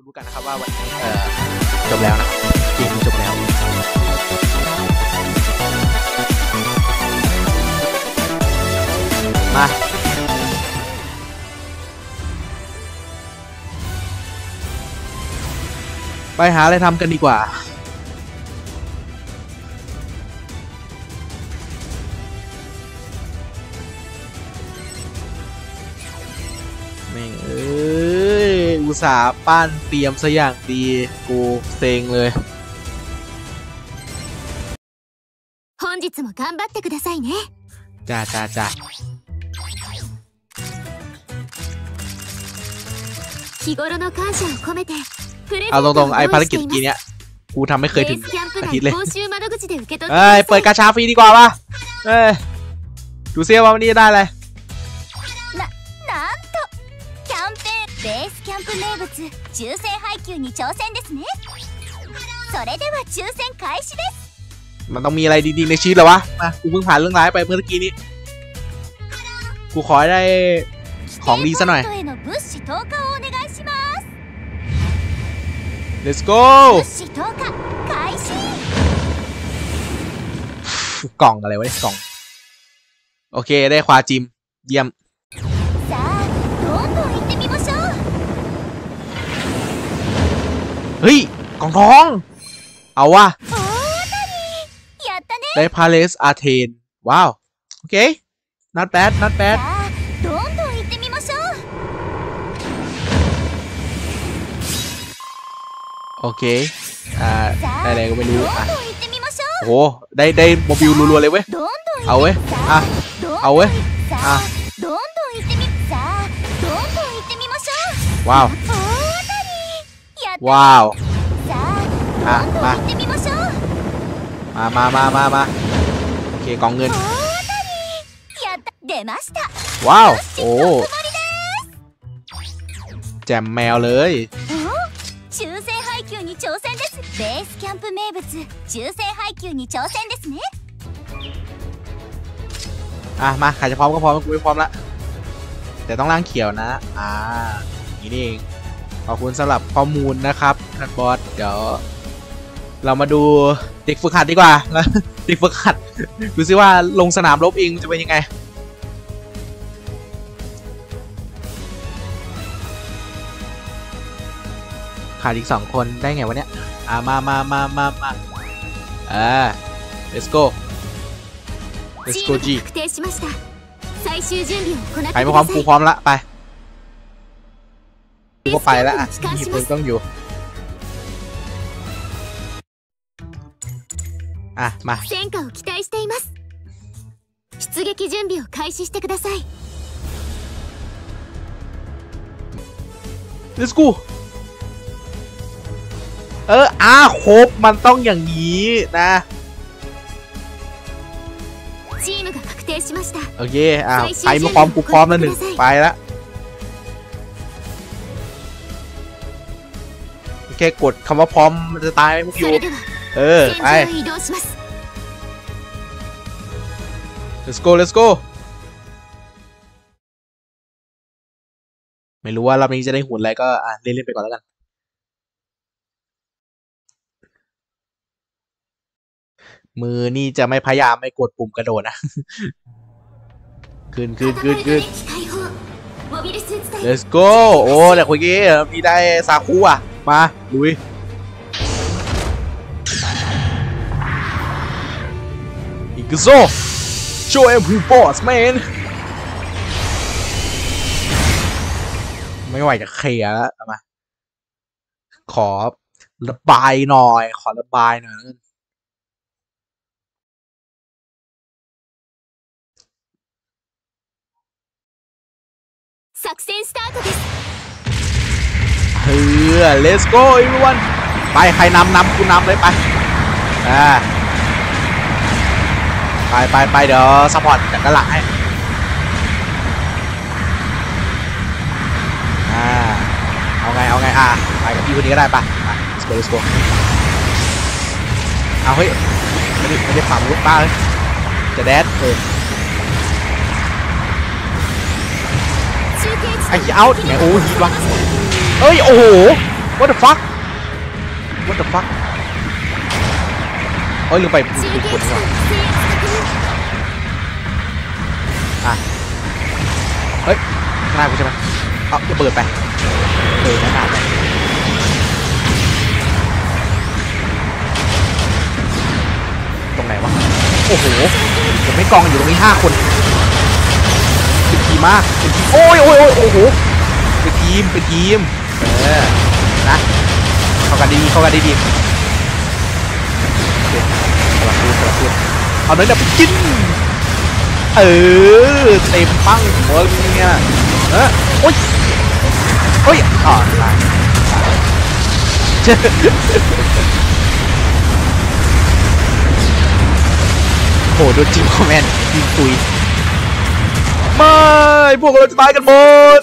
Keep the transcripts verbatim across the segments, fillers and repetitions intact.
รู้กันนะครับว่าวันนี้เอ่อจบแล้วนะเกมจบแล้วมาไปหาอะไรทำกันดีกว่าแม่งเอ้ยอุตส่าห์ปั้นเตรียมซะอย่างดีกูเซ็งเลย本日も頑張ってくださいねจ้าจ้าจ้า日頃の感謝を込めてเอาตรงๆไอ้ภารกิจกี้เนี้ยกูทำไม่เคยถึงอาทิตย์เลยเอ้ยเปิดกาชาฟรีดีกว่าป่ะเอ้ยดูเสียว่าวันนี้ได้เลยベースキャンプ名物抽選配給に挑戦ですねそれでは抽選開始ですมันต้องมีอะไรดีๆในชีวิตเหรอวะมากูเพิ่งผ่านเรื่องร้ายไปเมื่อกี้นี้กูขอได้ของดีซะหน่อย let's go กล่องอะไรวะเนี่ยกล่องโอเคได้ควาจิมเยี่ยมเฮ้ยกล่องทองเอาวะได้พาเลสอาเทนว้าวโอเค not bad not bad โอเคอ่าได้อะไรก็ไม่รู้อ่ะโอ้โหได้ได้โมบิลรัวๆเลยเว้ยเอาเว้ยอ่ะเอาเว้ยอ่ะว้าวว้าวอ่ะมามามามามามาโอเคกล่องเงินว้าวโอ้แจมแมวเลย抽選配給に挑戦ですベースキャンプ名物抽選配給に挑戦ですねอ่ะมาใครจะพร้อมก็พร้อมกูไม่พร้อมละแต่ต้องล่างเขียวนะอ่านี่นี่เองขอบคุณสำหรับข้อมูลนะครับท่านบอสเดี๋ยวเรามาดูเด็กฝึกหัดดีกว่าแล้วเด็กฝึกหัดดูซิว่าลงสนามรบเองจะเป็นยังไงขาดอีกสองคนได้ไงวะเนี่ยอ่ามามามามามาอ่า let's go let's go G ใครไม่พร้อมกูพร้อมละไปกูก็ไปแล้วอ่ะมีปืนต้องอยู่อ่ะมา戦果を期待しています出撃準備を開始してください let's go เอออ่ะครบมันต้องอย่างนี้นะโอเคอ่ะใครไม่พร้อมกูพร้อมแล้วหนึ่งไปแล้วแค่กดคำว่าพร้อมมันจะตายไหมพวกยูเออไป let's go let's go ไม่รู้ว่ารอบนี้จะได้หุ่นอะไรก็อ่ะเล่นๆไปก่อนแล้วกันมือนี่จะไม่พยายามไม่กดปุ่มกระโดดนะขึ้นขึ้นขึ้นขึ้น let's go โอ้แต่คุยกี้มีได้ซาคุอ่ะมาลุยอีกโซ่ show em who boss man ไม่ไหวจะเคลียร์แล้วมาขอระบายหน่อยขอระบายหน่อย作戦スタートですเฮ้ย let's go everyone ไปใครนำนำกูนำเลยไปอ่าไปไปไปเดี๋ยวซัพพอร์ตจากด้านหลังให้อ่าเอาไงเอาไงอ่าไปกับพี่คนนี้ก็ได้ปะ let's go let's go เอาเฮ้ยไม่ได้ไม่ได้ฝั่งลูกป้าเลยจะแดดเออไอ้เอาไหนโอ้ฮีทวะเอ้ยโอ้โห what the fuck what the fuck โอ้ยลืมไปลืมกดนี่ก่อนอ่ะเฮ้ยข้างหน้ากูใช่ไหมเอาจะเปิดไปเออหน้าหนาไปตรงไหนวะโอ้โหผมไม่กองอยู่ตรงนี้ห้าคนเป็นทีมมากเป็นทีมโอ้ยโอ้ยโอ้โหเป็นทีมเป็นทีมเออนะเข้ากันดีๆเข้ากันดีๆโอเคสลับตัวสลับตัวเอาเนื้อไปกินเออเต็มปั้งหัวเนี่ยเออโอ้ยโอ้ยอ่อนไปโหโดนจิมคอมเมนต์ยิงตุยไม่พวกเราจะตายกันหมด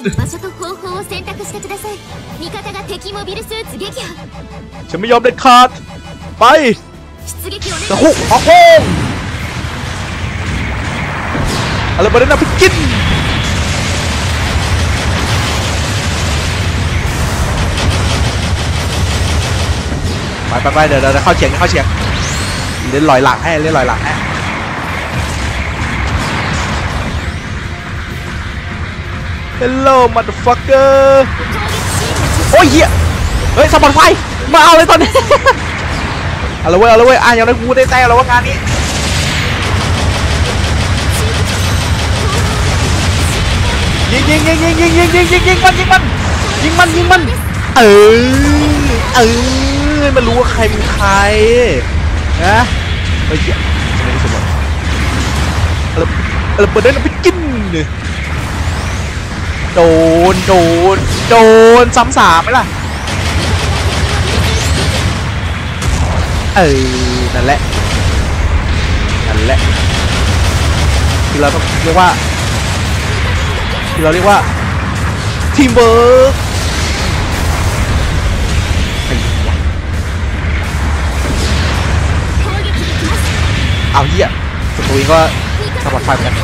ฉันไม่ยอมเด็ดขาดไปตะคุกออกโค้งอะไรบ้างนะพี่กินไปไปไปเดี๋ยวเดี๋ยวเข้าเฉียงเข้าเฉียงเล่นลอยหลังให้เล่นลอยหลังให้Hello motherfucker โอ้ยเหี้ยเฮ้ยสปอตไฟมาเอาเลยตอนนี้ เอาละเว้ยเอาละเว้ยอ่ะอย่างนั้นกูได้แต้มแล้วว่างานนี้ยิงยิงยิงยิงยิงยิงยิงยิงยิงมันยิงมันยิงมันยิงมันเออเออมันรู้ว่าใครเป็นใครนะเฮ้ยจะไม่ได้สมบูรณ์อะไรอะไรเปิดได้แล้วไปกินโดนโดนโดนซ้ำสามไหมล่ะเออนั่นแหละนั่นแหละที่เราต้องเรียกว่าที่เราเรียกว่าทีมเวิร์กเอาเหี้ยสตูนก็สปอตไฟเหมือนกัน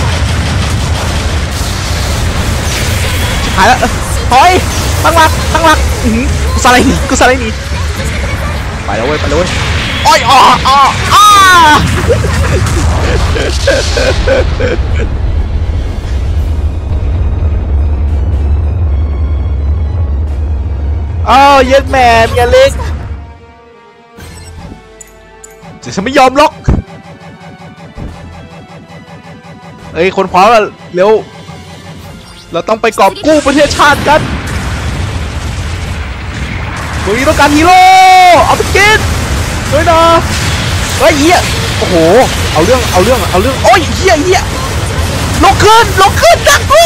หายแล้วถอยตั้งหลักตั้งหลักอือกูสไลด์หนีกูสไลด์หนีไปแล้วเว้ยไปแล้วเว้ยอ้อยอ๋ออ๋ออ้าอ้าวเย็ดแมนอย่าเล็กจะฉันไม่ยอมล็อกเอ้ยคนพร้อมแล้วเร็วเราต้องไปกอบกู้ประเทศชาติกันตัวนี้ต้องการฮีโร่เอาไปกินด้วยนะเฮ้ยเหี้ยโอ้โหเอาเรื่องเอาเรื่องเอาเรื่องโอ้ยเหี้ยเหี้ยลงขึ้นลงขึ้นจังกู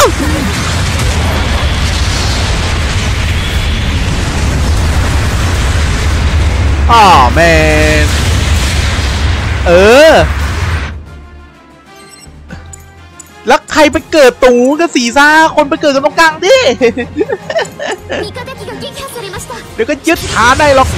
อ้าวแมนเออแล้วใครไปเกิดตูกันสีซ่าคนไปเกิดกันตรงกลางดิเดี๋ยวก็ยึดฐานได้หรอก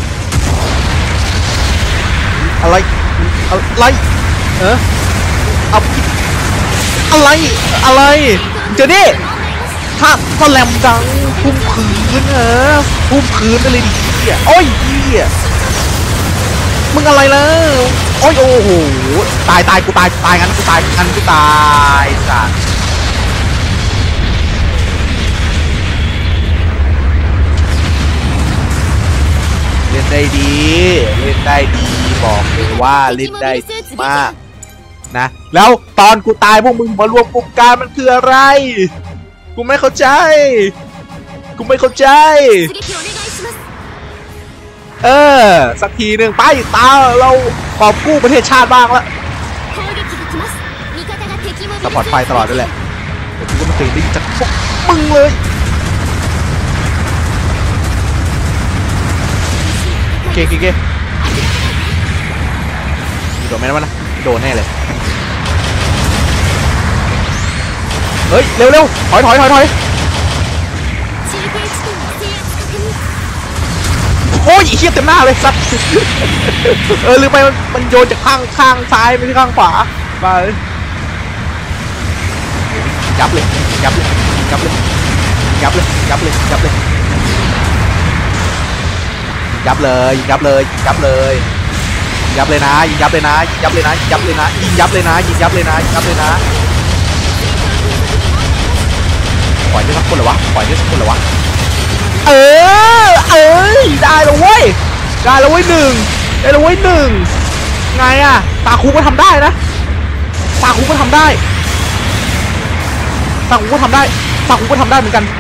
อะไรอะไรเออเอาอะไรอะไรเจอดิถ้าถ้าแหลมดังพุ่มผืนเออพุ่มผืนอะไรดิเหี้ยโอ้ยเหี้ยมึงอะไรล่ะโอ้ยโอ้โหตายตายกูตายตายงั้นกูตายงั้นกูตายสัตว์เล่นได้ดีเล่นได้ดีบอกเลยว่าเล่นได้ดีมากนะแล้วตอนกูตายพวกมึงมารวมกลุ่มกันมันคืออะไรกูไม่เข้าใจกูไม่เข้าใจเออสักทีหนึ่งไปตาเรากอบกู้ประเทศชาติบ้างละสปอร์ตไฟตลอดด้วยแหละแต่กูก็ไม่เคยได้จากพวกมึงเลยเก๋เก๋เก๋โดนไหมนะวะนะโดนแน่เลยเฮ้ยเร็วเร็วถอยถอยถอยถอยโอ้ยเฮียเต็มหน้าเลยสัตว์เออลืมไปมันมันโยนจากข้างข้างซ้ายไปที่ข้างขวามาเลยยับเลยยับเลยยับเลยยับเลยยับเลยยับเลยยับเลยยิงยับเลยยิงยับเลยยิงยับเลยนะยิงยับเลยนะยิงยับเลยนะยิงยับเลยนะยิงยับเลยนะยิงยับเลยนะยิงยับเลยนะปล่อยได้สักคนเหรอวะปล่อยได้สักคนเหรอวะเออเอ้ยได้แล้วเว้ยได้แล้วเว้ยหนึ่งได้แล้วเว้ยหนึ่งไงอะตาคูก็ทำได้นะตาคูก็ทำได้ตาคูก็ทำได้ตาคูก็ทำได้เหมือนกัน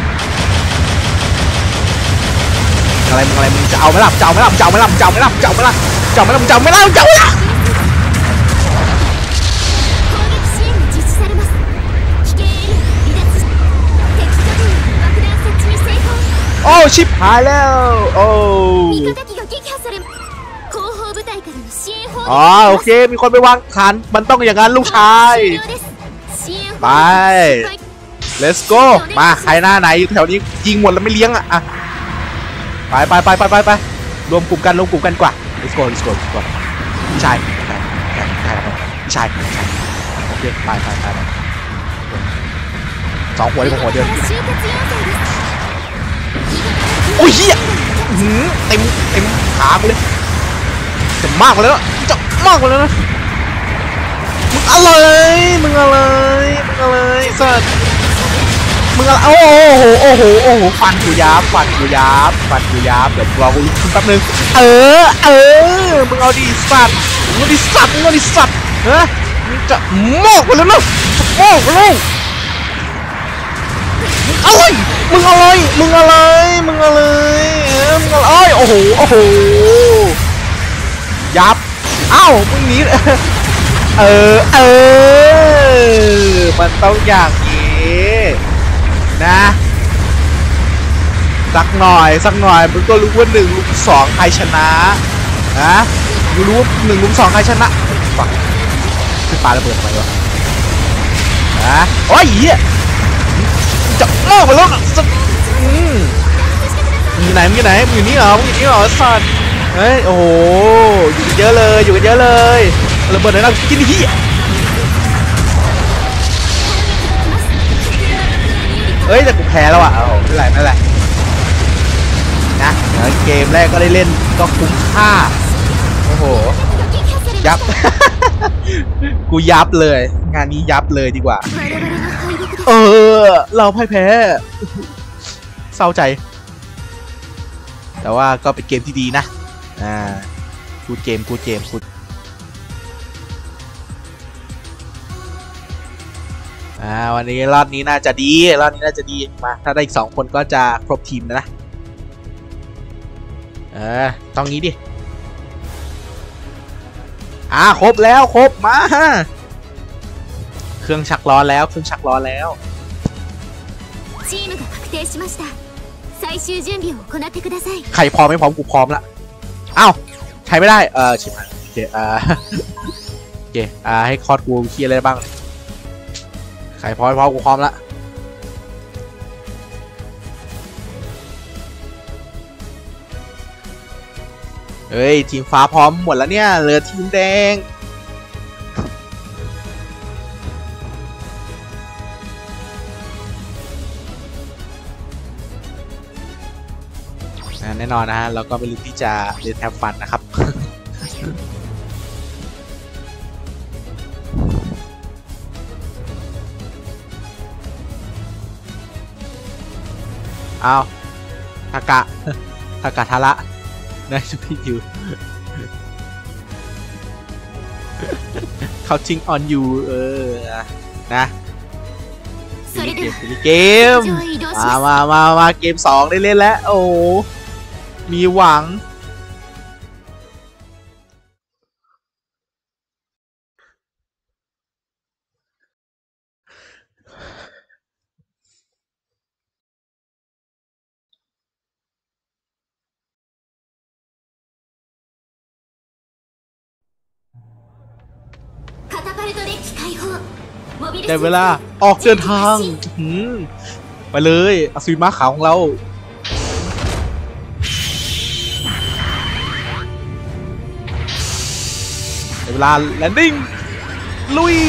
อะไรมึงอะไรมึงจะเอาไหมล่ะจะเอาไหมล่ะจะเอาไหมล่ะจะเอาไหมล่ะจะเอาไหมล่ะจะเอาไหมล่ะจะเอาไหมล่ะจะเอาไหมล่ะโอ้ชิบหายแล้วโอ้อ๋อโอเคมีคนไปวางฐานมันต้องอย่างนั้นลูกชายไป let's go มาใครหน้าไหนอยู่แถวนี้ยิงหมดแล้วไม่เลี้ยงอ่ะไปไปไปไปไปไปรวมกลุ่มกันรวมกลุ่มกันกว่า let's go let's go let's go พี่ชายพี่ชายพี่ชายพี่ชายโอเคไปไปไปสองหัวที่ผมหัวเดียวโอ้ยเหี้ยเต็มเต็มขากูเลยเต็มมากเลยนะจะมากเลยนะมึงอะไรมึงอะไรมึงอะไรสัสมึงอะไรโอ้โหโอ้โหโอ้โหฟันกูยับฟันกูยับฟันกูยับเดี๋ยวรอกูลุกขึ้นแป๊บนึงเออเออมึงเอาดิสัตว์มึงเอาดิสัตว์มึงเอาดิสัตว์เฮ้ยมึงจะมอกไปแล้วนะมอกไปแล้วอะไรมึงอะไรมึงอะไรมึงอะไรมึงอะไรโอ้โหโอ้โหยับเอ้ามึงหนีเออเออมันต้องอย่างนี้นะสักหน่อยสักหน่อยมึงก็รู้ว่าหนึ่งลุมสองใครชนะนะมึงรู้ว่าหนึ่งลุมสองใครชนะปักขึ้นปลาระเบิดทำไมวะนะโอ้ยเหี้ยจะมอกไปแล้วจะมึงอยู่ไหนมึงอยู่ไหนมึงอยู่นี่เหรอมึงอยู่นี่เหรอสัตว์เฮ้ยโอ้โหอยู่กันเยอะเลยอยู่กันเยอะเลยระเบิดไหนเรากินที่เฮ้ยแต่กูแพ้แล้วอ่ะโอ้ไม่เป็นไรไม่เป็นไรนะเกมแรกก็ได้เล่นก็คุ้มค่าโอ้โหยับ กูยับเลยงานนี้ยับเลยดีกว่าเออเราพ่ายแพ้เศร้าใจแต่ว่าก็เป็นเกมที่ดีนะอ่ากูเกมกูเกมกูอ่าวันนี้รอบนี้น่าจะดีรอบนี้น่าจะดีมาถ้าได้อีกสองคนก็จะครบทีมนะเออต้องงี้ดิอ่าครบแล้วครบมาเครื่องชักร้อนแล้วเครื่องชักร้อนแล้วใครพร้อมไม่พร้อมกูพร้อมละอ้าวใช้ไม่ได้เออชิบหายโอเคอ่าโอเคอ่าให้คอร์ดกูเคลียร์อะไรบ้างใครพร้อมพร้อมกูพร้อมละเฮ้ยทีมฟ้าพร้อมหมดแล้วเนี่ยเหลือทีมแดงแน่นอนนะฮะเราก็ไม่ลืมที่จะเล่นแทบฟันนะครับ เอาทากะทากะทาระได้ชุดอยู่ เขาทิ้งออนอยู่เออนะเกมมามามามาเกมสองได้เล่นแล้วโอ้มีหวังได้เวลาออกเดินทางไปเลยอสูรม้าขาวของเราได้เวลาแลนดิ้งลุย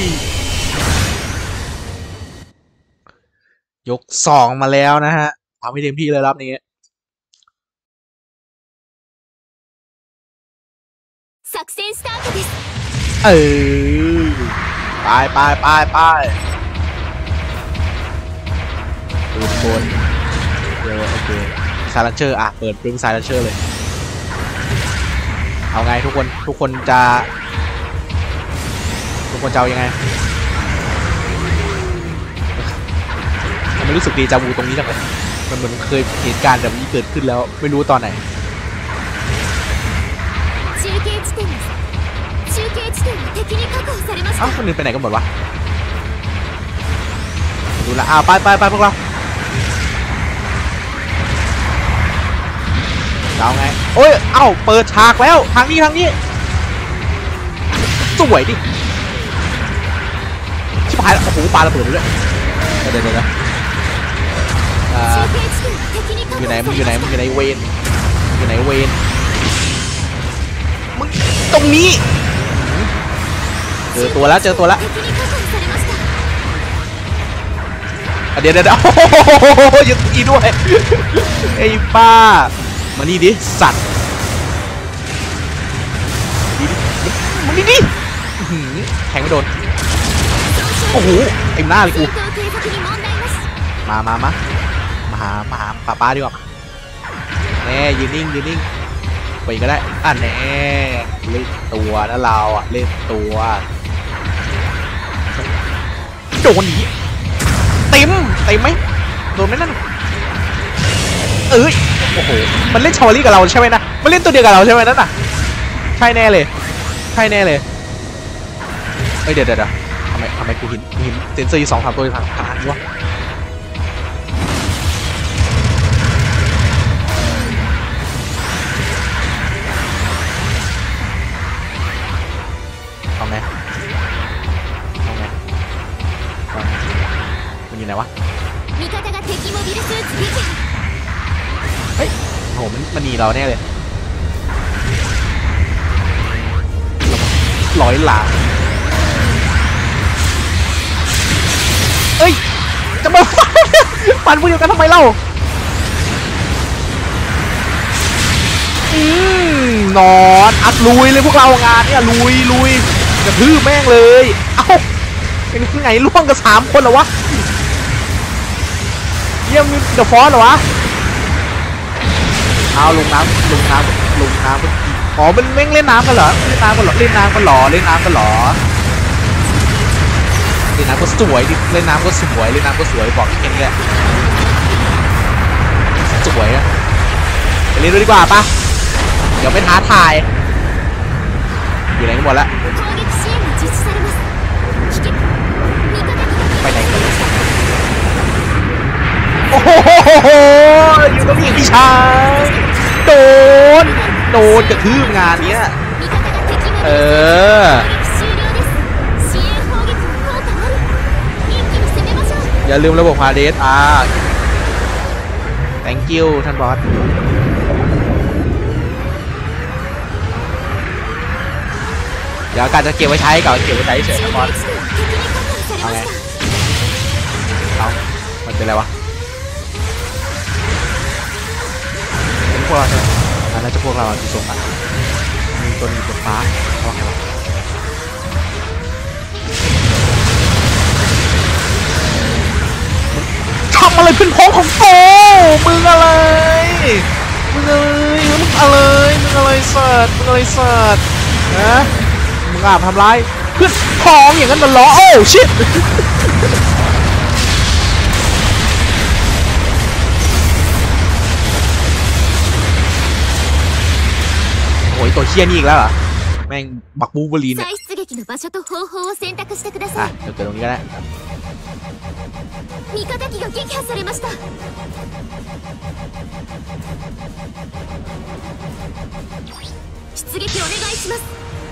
ยกสองมาแล้วนะฮะทำให้เต็มที่เลยรอบนี้作戦スタートです。 เออไปไปไปไปปืนบนเดี๋ยวโอเคซาลันเชอร์อ่ะเปิดปืนซาลันเชอร์เลยเอาไงทุกคนทุกคนจะทุกคนจะเอายังไงมันรู้สึกดีจาวูตรงนี้จังเลยมันเหมือนเคยเหตุการณ์แบบนี้เกิดขึ้นแล้วไม่รู้ตอนไหนอ้าวคนอื่นไปไหนกันหมดวะดูละอ้าวไปไปไปพวกเราเอาไงโอ้ยเอ้าเปิดฉากแล้วทางนี้ทางนี้สวยดิชิบหายแล้วโอ้โหปาระเบิดเลยเดี๋ยวเดี๋ยวเดี๋ยวอยู่ไหนมึงอยู่ไหนมึงอยู่ไหนเวนอยู่ไหนเวนมึงตรงนี้เจอตัวแล้วเจอตัวแล้วเดี๋ยวเดี๋ยวโอ้โหยึดอีด้วยไอ้ป้ามานี่ดิสัตว์มานี่ดิแทงไม่โดนโอ้โหเอ็มหน้าเลยกูมามามามาหามาหาป้าป้าดีกว่าแน่ยืนนิ่งยืนนิ่งไปก็ได้อ่ะแน่เล่นตัวนะเราอ่ะเล่นตัวโดนหนีเต็มเต็มไหมโดนไหมนั่นเอ้ยโอ้โหมันเล่นชาวลี่กับเราใช่ไหมนะมันเล่นตัวเดียวกับเราใช่ไหมนั่นน่ะใช่แน่เลยใช่แน่เลยเฮ้ยเดี๋ยวเดี๋ยวทำไมทำไมกูเห็นกูเห็นเซนเซอร์อยู่สองสามตัวทางทางนี้วะเอาไงเอาไงมันอยู่ไหนวะเฮ้ยโหมันมันหนีเราแน่เลยลอยหลังเอ้ยจะมาปั่นพวกเดียวกันทำไมเล่าอืมนอนอัดลุยเลยพวกเรางานเนี่ยลุยลุยกระทืบแม่งเลยเอ้าเป็นไงล่วงกันสามคนเหรอวะเยี่ยมเดอะฟอสเหรอวะเอาลงน้ำลงน้ำลงน้ำอ๋อมันแม่งเล่นน้ำกันเหรอเล่นน้ำกันเหรอเล่นน้ำกันหรอเล่นน้ำกันหรอเล่นน้ำก็สวยดิเล่นน้ำก็สวยเล่นน้ำก็สวยบอกแค่นี้แหละสวยอะไปเล่นด้วยดีกว่าปะเดี๋ยวไปท้าทายอยู่ไหนกันหมดละไปไหนกันโอ้โหอยู่ตรงนี้พี่ชายโดนโดนกระทืบงานเนี้ยเอออย่าลืมระบบพาเดสอ่า thank you ท่านบอสเดี๋ยวการจะเก็บไว้ใช้ก่อนเก็บไว้ใช้เฉยท่านบอสเอาไงเอามันเป็นอะไรวะเป็นพวกเราใช่ไหมอันนั้นจะพวกเราที่ส่งมามีตัวนี้ตัวฟ้าว่าไงวะทำอะไรเป็นพ้องของโตมึงอะไรมึงอะไรมึงอะไรมึงอะไรสัตว์มึงอะไรสัตว์นะมึงอาบทำร้ายเพื่อนพ้องอย่างนั้นมันล้อโอ้ชิตโอ้ยตัวเชี่ยนี่อีกแล้วเหรอแม่งบักบูเบอรีนเนี่ยอ่ะเดี๋ยวเกิดตรงนี้ก็ได้味方機が撃破されました出撃お願いします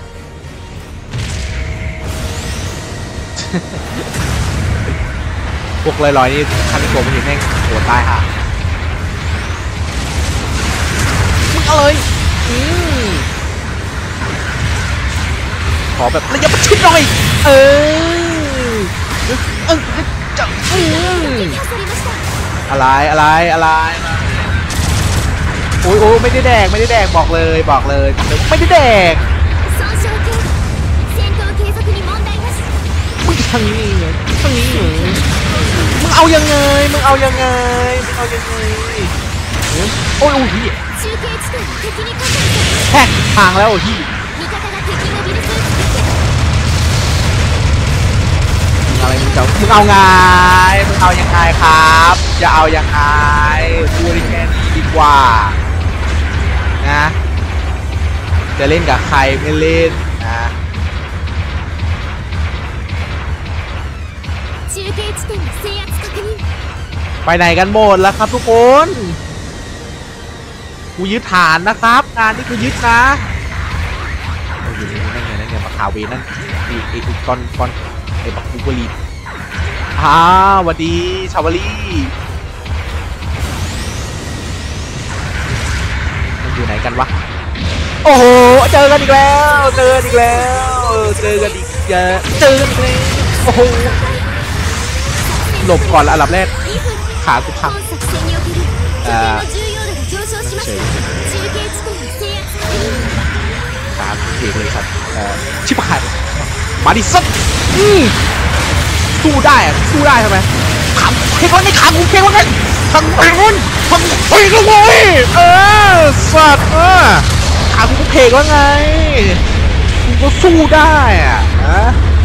พวกลอยๆนี่คามิโกะมันเห็นแม่งโหดตายห่ามึงเอาเลยอืมขอแบบระยะประชิดหน่อยเออเออจะอืมอะไรอะไรอะไรโอ้ยโอ้ไม่ได้แดกไม่ได้แดกบอกเลยบอกเลยไม่ได้แดกางนี้ทางนี้มึงเอายังไงมึงเอายังไงมึงเอายังไงโอ้ยโอ้ยแหกทางแล้วพี่มึงอะไรมึงจะมึงเอาไงมึงเอายังไงครับจะเอายังไงพูดแค่นี้ดีกว่านะจะเล่นกับใครไม่เล่นนะไปไหนกันหมดแล้วครับทุกคนกูยึดฐานนะครับงานนี้กูยึดนะโอ้ยอยู่นี่นั่นไงนั่นไงมาคาเวนั่นไอ้ไอ้ก้อนก้อนไอ้บักบูเบอรีอ่าสวัสดีชาวลีมันอยู่ไหนกันวะโอ้โหเจอกันอีกแล้วเจอกันอีกแล้วเจอกันอีกเยอะเจอกันอีกแล้วโอ้โหหลบก่อนอันดับแรกขากูพังเอ่อเฉยขากูเทเลยครับเอ่อชิบหายมาดิสักอืมสู้ได้อะสู้ได้ทำไมขาเพ่งว่าไงขากูเพ่งว่าไงทางเพ่งวันทางเพ่งแล้วเว้ยเออสัตว์เออขากูเพ่งว่าไงกูก็สู้ได้อะนะ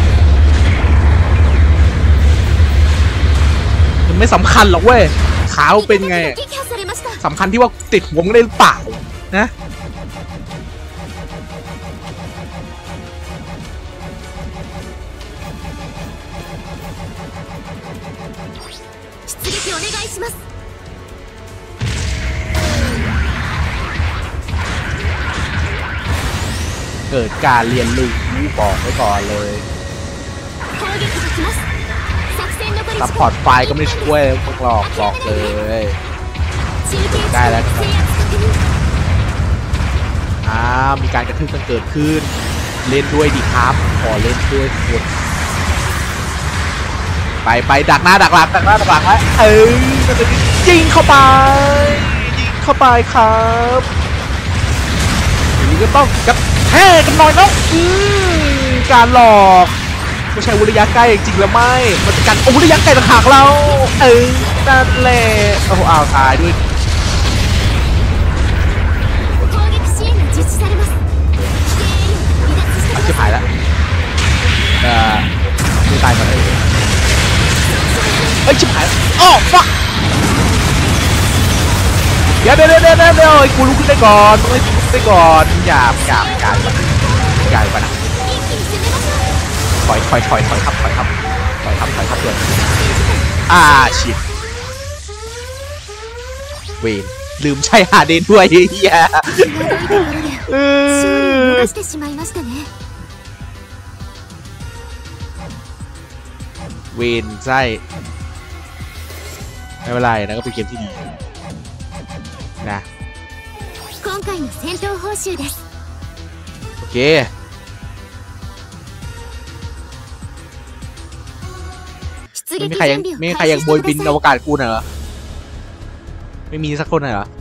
มันไม่สำคัญหรอกเว้ยขาเป็นไงสำคัญที่ว่าติดหัวมึงได้หรือเปล่านะเกิดการเรียนรู้บอกไว้ก่อนเลยซัพพอร์ตไฟก็ไม่ช่วยพวกหลอกบอกเลยได้แล้วครับอ่ามีการกระทืบกันเกิดขึ้นเล่นด้วยดีครับขอเล่นด้วยคนไปไปดักหน้าดักหลังดักหน้าดักหลังไว้เอ้ยยิงเข้าไปยิงเข้าไปครับอย่างนี้ก็ต้องกระแทกกันหน่อยนะอืมการหลอกไม่ใช่วุฒิยะใกล้จริงแล้วไม่มันเป็นการวุฒิยะใกล้ต่างหากเราเออนั่นแหละโอ้โหอ้าวตายด้วยอาชิบหายแล้วเออไม่ตายก่อนเลยเอ้ยชิบหายอ้อฟักเดี๋ยวเดี๋ยวเดี๋ยวเดี๋ยวเดี๋ยวกูลุกขึ้นได้ก่อนมึงลุกขึ้นได้ก่อนอย่าอย่าอย่าอย่าไปนะถอยถอยถอยถอยครับถอยครับถอยครับถอยครับเลยอ่าชิบเวรลืมใช้หาเดนด้วยเฮียเวนไส้ไม่เป็นไรนะก็เป็นเกมที่ดีนะโอเคไม่มีใครยังไม่มีใครยังโบยบินอวกาศกูเหรอไม่มีสักคนเหรอ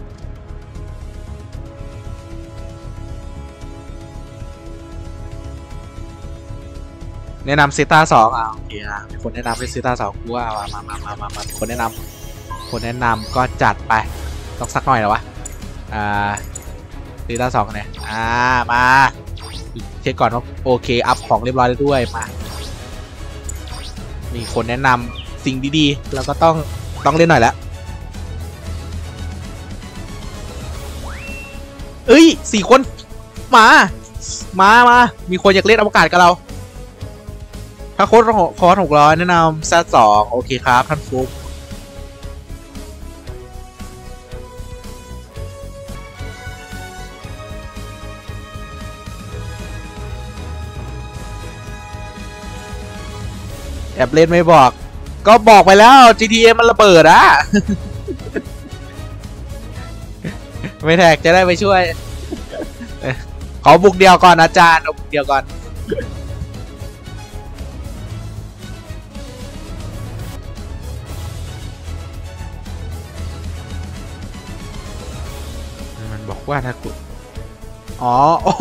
แนะนำเซต้าสองอ่ะโอเคอ่ะมีคนแนะนำให้เซต้าสองกูว่ามามามามามาคนแนะนำคนแนะนำก็จัดไปต้องสักหน่อยเหรอวะอ่าเซต้าสองเนี่ยอ่ามาเช็คก่อนว่าโอเคอัพของเรียบร้อยแล้วด้วยมามีคนแนะนำสิ่งดีๆแล้วก็ต้องต้องเล่นหน่อยแล้วเอ้ยสี่คนมามามามีคนอยากเล่นอวกาศกับเราถ้าโค้ดคอร์สหกร้อยแนะนำแซดสองโอเคครับท่านฟุ๊กแอบเล่นไม่บอกก็บอกไปแล้ว จี ที เอ มันระเบิดอะ ไม่แท็กจะได้ไปช่วยขอบุกเดียวก่อนอาจารย์เอาบุกเดียวก่อนมันบอกว่าถ้ากูอ๋อ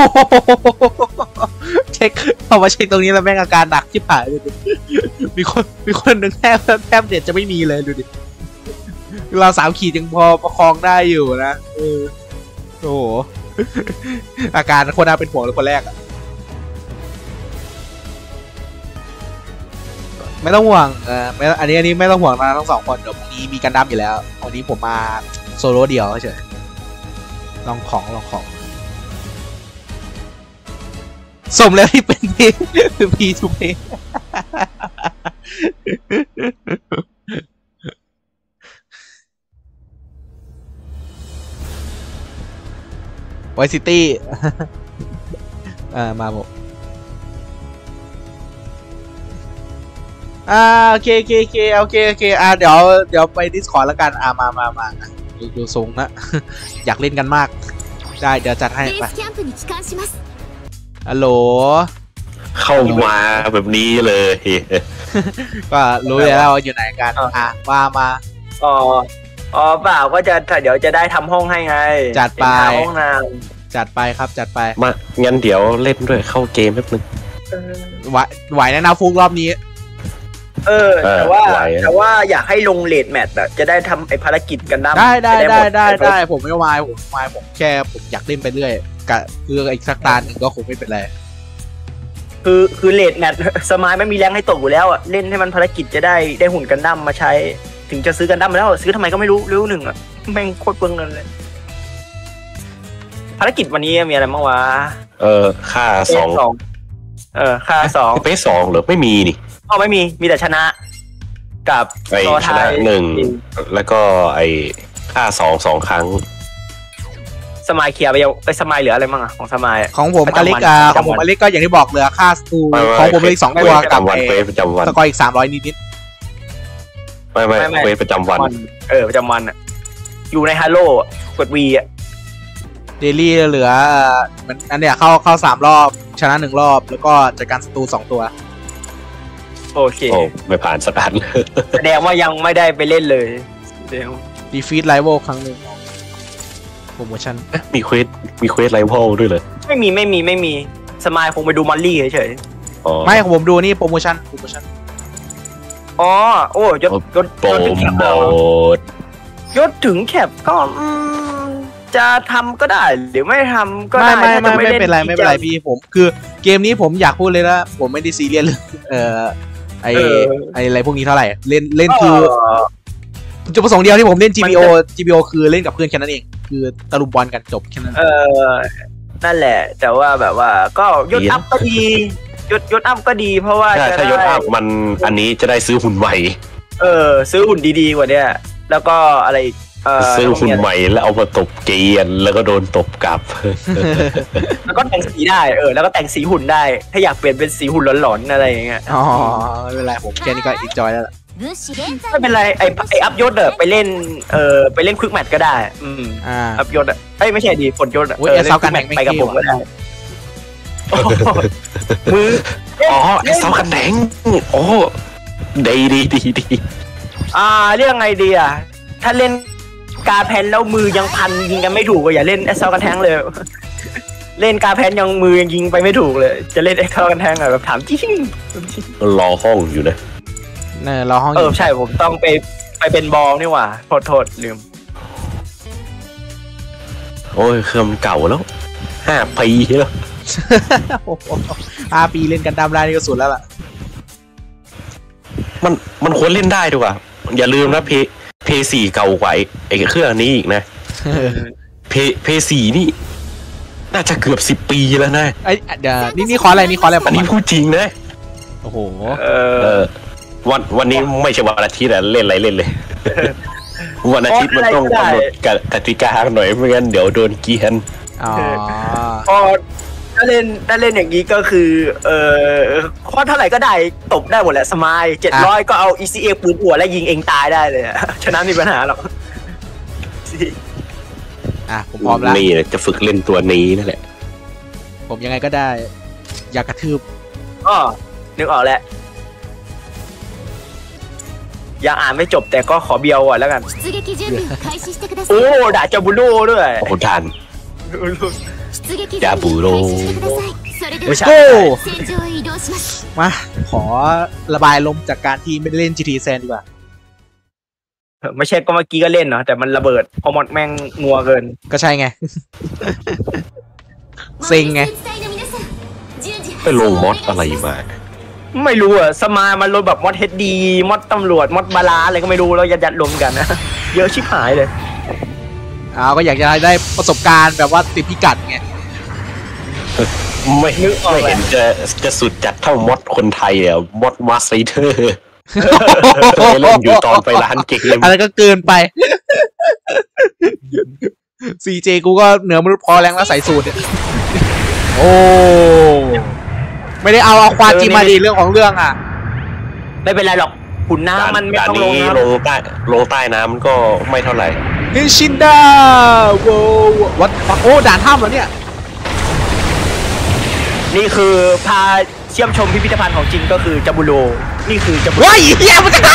เช็คพอมาเช็คตรงนี้แล้วแม่งอาการหนักที่ผ่านเลยมีคนมีคนหนึ่งแทบแทบเด็ดจะไม่มีเลยดูดิเราสามขีดยังพอประคองได้อยู่นะเออโอ้โหอาการคนน่าเป็นห่วงเลยคนแรกอะไม่ต้องห่วงเออไม่อันนี้อันนี้ไม่ต้องห่วงนะทั้งสองคนเดี๋ยวพรุ่งนี้มีกันดั้มอยู่แล้ววันนี้ผมมาโซโล่เดียวเฉยลองของลองของสมแล้วที่เป็นพีพีทูเพไวซิตี้อ่ามาบอกอ่าโอเคโอเคโอเคโอเคโอเคอ่าเดี๋ยวเดี๋ยวไปดิสคอร์ดแล้วกันอ่ามามามาดูดูทรงนะ อยากเล่นกันมากได้เดี๋ยวจัดให้ไปฮัลโหลเข้ามาแบบนี้เลยก็รู้แล้วว่าอยู่ไหนกันอ่ะมามาอ๋ออ๋อเปล่าก็จะเดี๋ยวจะได้ทำห้องให้ไงจัดไปห้องน้ำจัดไปครับจัดไปมางั้นเดี๋ยวเล่นด้วยเข้าเกมแป๊บนึงไหวไหวแน่นะฟุกรอบนี้เออแต่ว่าแต่ว่าอยากให้ลงเลดแมทอะจะได้ทำไอ้ภารกิจกันได้ได้ได้ได้ได้ผมไม่วายผมวายผมแค่ผมอยากเล่นไปเรื่อยกะคืออีกสักตาหนึ่งก็คงไม่เป็นไรคือคือเลดแมทสมายไม่มีแรงให้ตกอยู่แล้วอะเล่นให้มันภารกิจจะได้ได้หุ่นกันดั้มมาใช้ถึงจะซื้อกันดั้มแล้วซื้อทำไมก็ไม่รู้รู้หนึ่งอะแม่งโคตรเปลืองเงินเลยภารกิจวันนี้มีอะไรบ้างวะเออค่าสองเออค่าสองเป๊ะสองหรือไม่มีนี่อ๋อไม่มีมีแต่ชนะกับไอ้ชนะหนึ่งแล้วก็ไอ้ค่าสองสองครั้งสมายเคลียร์ไปยังไอ้สมายเหลืออะไรบ้างอะของสมายของผมอลิกาของผมอลิกก็อย่างที่บอกเหลือค่าสตูของผมเลยสองตัวกับไอ้สกอร์อีกสามร้อยนิดนิดไม่ไม่เวทประจำวันเออประจำวันอะอยู่ในฮาโลกดวีอะเดลี่เหลือมันอันเนี้ยเข้าเข้าสามรอบชนะหนึ่งรอบแล้วก็จัดการสตูสองตัวโอเคโอ้ไม่ผ่านสักอันแสดงว่ายังไม่ได้ไปเล่นเลยเดี๋ยวดีฟีทไลเวลครั้งหนึ่งโปรโมชั่นมีเควสมีเควสไลเวลด้วยเลยไม่มีไม่มีไม่มีสมายคงไปดูมอลลี่เฉยๆไม่ผมดูนี่โปรโมชั่นโปรโมชั่นอ๋อโอ้ยศยศโปรโมทยศถึงแคปก็จะทำก็ได้หรือไม่ทำก็ได้ไม่ไม่ไม่เป็นไรไม่เป็นไรพี่ผมคือเกมนี้ผมอยากพูดเลยนะผมไม่ได้ซีเรียสเลยเอ่อไอไออะไรพวกนี้เท่าไหร่เล่นเล่นคือจุดประสงค์เดียวที่ผมเล่น จี บี โอ จี บี โอ คือเล่นกับเพื่อนแค่นั้นเองคือตะลุมบอลกันจบแค่นั้นเออนั่นแหละแต่ว่าแบบว่าก็ยศอัพก็ดียศยศอัพก็ดีเพราะว่าถ้ายศอัพมันอันนี้จะได้ซื้อหุ่นใหม่เออซื้อหุ่นดีๆกว่าเนี้ยแล้วก็อะไรซื้อหุ่นใหม่แล้วเอามาตบเกียนแล้วก็โดนตบกลับแล้วก็แต่งสีได้เออแล้วก็แต่งสีหุ่นได้ถ้าอยากเปลี่ยนเป็นสีหุ่นหลอนๆอะไรอย่างเงี้ยอ๋อไม่เป็นไรผมแค่นี้ก็อินจอยแล้วล่ะไม่เป็นไรไอไออัพยศเออไปเล่นเออไปเล่นควิกแมทก็ได้อืมอ่าอัพยศอ่ะเอ้ยไม่ใช่ดีฝนยศอ่ะเออเล่นควิกแมทไปกับผมก็ได้มืออ๋อไอเสากันแดงโอ้ดีดีดีดีอ่าเรื่องไงดีอ่ะถ้าเล่นกาแพนแล้วมือยังพันยิงกันไม่ถูกก็อย่าเล่นแอสเซลกันแทงเลยเล่นกาแพนยังมือยังยิงไปไม่ถูกเลยจะเล่นแอสเซลกันแทงแบบถามจริงรอห้องอยู่นะเนี่ยรอห้องเออใช่ผมต้องไปไปเป็นบอลนี่หว่าโทษโทษลืมโอ้ยเครื่องเก่าแล้วห้าปีแล้วห้าปีเล่นกันดำได้นี่ก็สุดแล้วล่ะมันมันควรเล่นได้ดีกว่าอย่าลืมนะเพเพสี่เก่ากว่าไอ้เครื่องนี้อีกนะเพเพสี่นี่น่าจะเกือบสิบปีแล้วนะไอ้เดี๋ยวนี่นี่ขออะไรนี่ขออะไรอันนี้พูดจริงนะโอ้โหเออวันวันนี้ไม่ใช่วันอาทิตย์แต่เล่นอะไรเล่นเลยวันอาทิตย์มันต้องกำหนดกติกาหน่อยไม่งั้นเดี๋ยวโดนเกียนอ๋อพอถ้าเล่นถ้าเล่นอย่างนี้ก็คือเออข้อเท่าไหร่ก็ได้ตบได้หมดแหละสมายเจ็ดร้อยก็เอา อี ซี เอ ปืนหัวและยิงเองตายได้เลยฉะนั้นมีปัญหาหรอกอ่ะผมพร้อมแล้วนี่จะฝึกเล่นตัวนี้นั่นแหละผมยังไงก็ได้อยากกระทืบอ๋อนึกออกแล้วยังอ่านไม่จบแต่ก็ขอเบียวก่อนแล้วกันโอ้ด่าจาบูโร่ด้วยโอ้ด่านยาบูโร let's ใช่ go 戦場へ移動しますมาขอระบายลมจากการที่ไม่ได้เล่น จี ที Sand ดีกว่าไม่ใช่ก็เมื่อกี้ก็เล่นเนาะแต่มันระเบิดเพอมอดแม่งงัวเกินก็ใช่ไง เซ็งไงไปลงมอดอะไรมาไม่รู้อะสมามันลดแบบมอดเฮดดีมอดตำรวจมอดบาลาอะไรก็ไม่รู้แล้วยัดยัดรวมกันนะ เยอะชิบหายเลยอ้าวก็อยากจะได้ประสบการณ์แบบว่าติดพิกัดไงไม่นึกออกไม่แหละเห็นจะจะสุดจัดเท่ามอดคนไทยอ่ะมอดมาสเตอร์เคยเล่นอยู่ตอนไปร้านเกมอะไรก็เกินไป ซี เจ กูก็เหนือมนุษย์พอแรงแล้วใส่สูตรเนี่ยโอ้ ไม่ได้เอาเอาควาจิมาดีเรื่องของเรื่องอ่ะไม่เป็นไรหรอกขุนน้ำมันไม่ด่านต้องลงนี้น้ลงใต้ลงใต้น้ำมันก็ไม่เท่าไหร่ฮิชินดาโว้วัดโอ้ด่านถ้ำเหรอเนี่ยำนี่คือพาเชื่อมชมพิพิธภัณฑ์ของจริงก็คือจับูโรนี่คือจับูโรเฮ้ยเฮียมันจะได้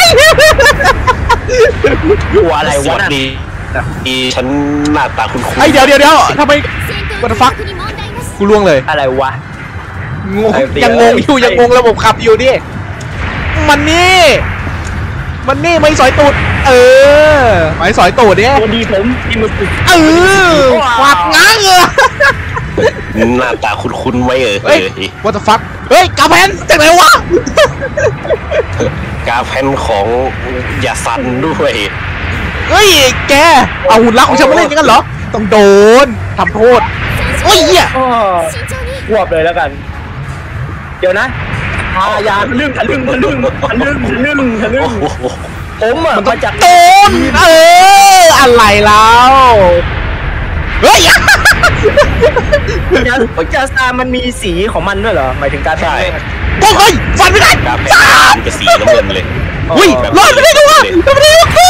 ตัวอะไรสวะวัสนั่นดีอีฉันหน้าตาคุ้นๆไอเดี๋ยวเดี๋ยวเดี๋ยวทำไม What the fuck に問題なしกูล่วงเลยอะไรวะงงไอ้เดี๋ยวยังงงอยู่ไอ้ยังงงระบบขับอยู่ดิมันนี่มันนี่ไม่สอยตูดเออไม่สอยตูดเนี่ยตัวดีผมที่มือตึกเออควักง้างเออหน้าตาคุ้นๆไว้เออเฮ้ย what the fuck เฮ้ยกาแฟนจากไหนวะกาแฟนของยาซันด้วยเฮ้ยแกเอาหุ่นลักของฉันมาเล่นกันเหรอต้องโดนทำโทษโอ้ยเหี้ยอ้อ慎重にรวบเลยแล้วกัน เดี๋ยวนะพายาทะลึ่งทะลึ่งทะลึ่งทะลึ่งทะลึ่งทะลึ่โอ้งโหผมอะมาจากโดนเอออะไรแล้วเฮ้ยยาจาซามันมีสีของมันด้วยเหรอหมายถึงการแพใช่ทย์โอ้ยฟันไม่ได้กาแฟนจะสีน้ำเงินเลยอุ้ยรอดไม่ได้ด้วยรอดไม่ได้ด้วยกู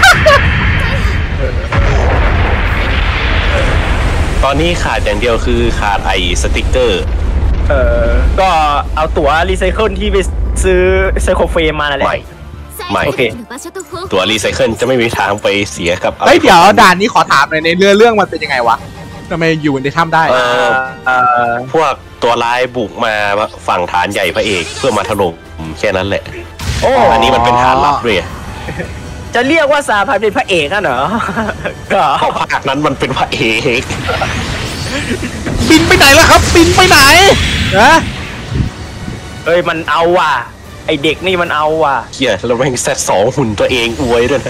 ตอนนี้ขาดอย่างเดียวคือขาดไอ้สติกเกอร์เออก็เอาตั๋วรีไซเคิลที่ไปซื้อไซโคเฟรมมานั่นแหละใหม่最ไม่終的な場所と方法ตัวรีไซเคิลจะไม่มีทางไปเสียกับเฮ้ยเดี๋ยวด่านนี้ขอถามหน่อยในเรื่องเรื่องมันเป็นยังไงวะทำไมอยู่ในถ้ำได้เออเออพวกตัวร้ายบุกมาฝั่งฐานใหญ่พระเอกเพื่อมาถล่มแค่นั้นแหละโอ้อันนี้มันเป็นฐานลับเลยจะเรียกว่าซาพันเป็นพระเอกอะเหรอ ก็เพราะภาคนั้นมันเป็นพระเอกบินไปไหนล่ะครับ บินไปไหนฮะเฮ้ยมันเอาว่ะไอเด็กนี่มันเอาว่ะเฮียแล้วแม่งแซดสองหุ่นตัวเองอวยด้วยนะ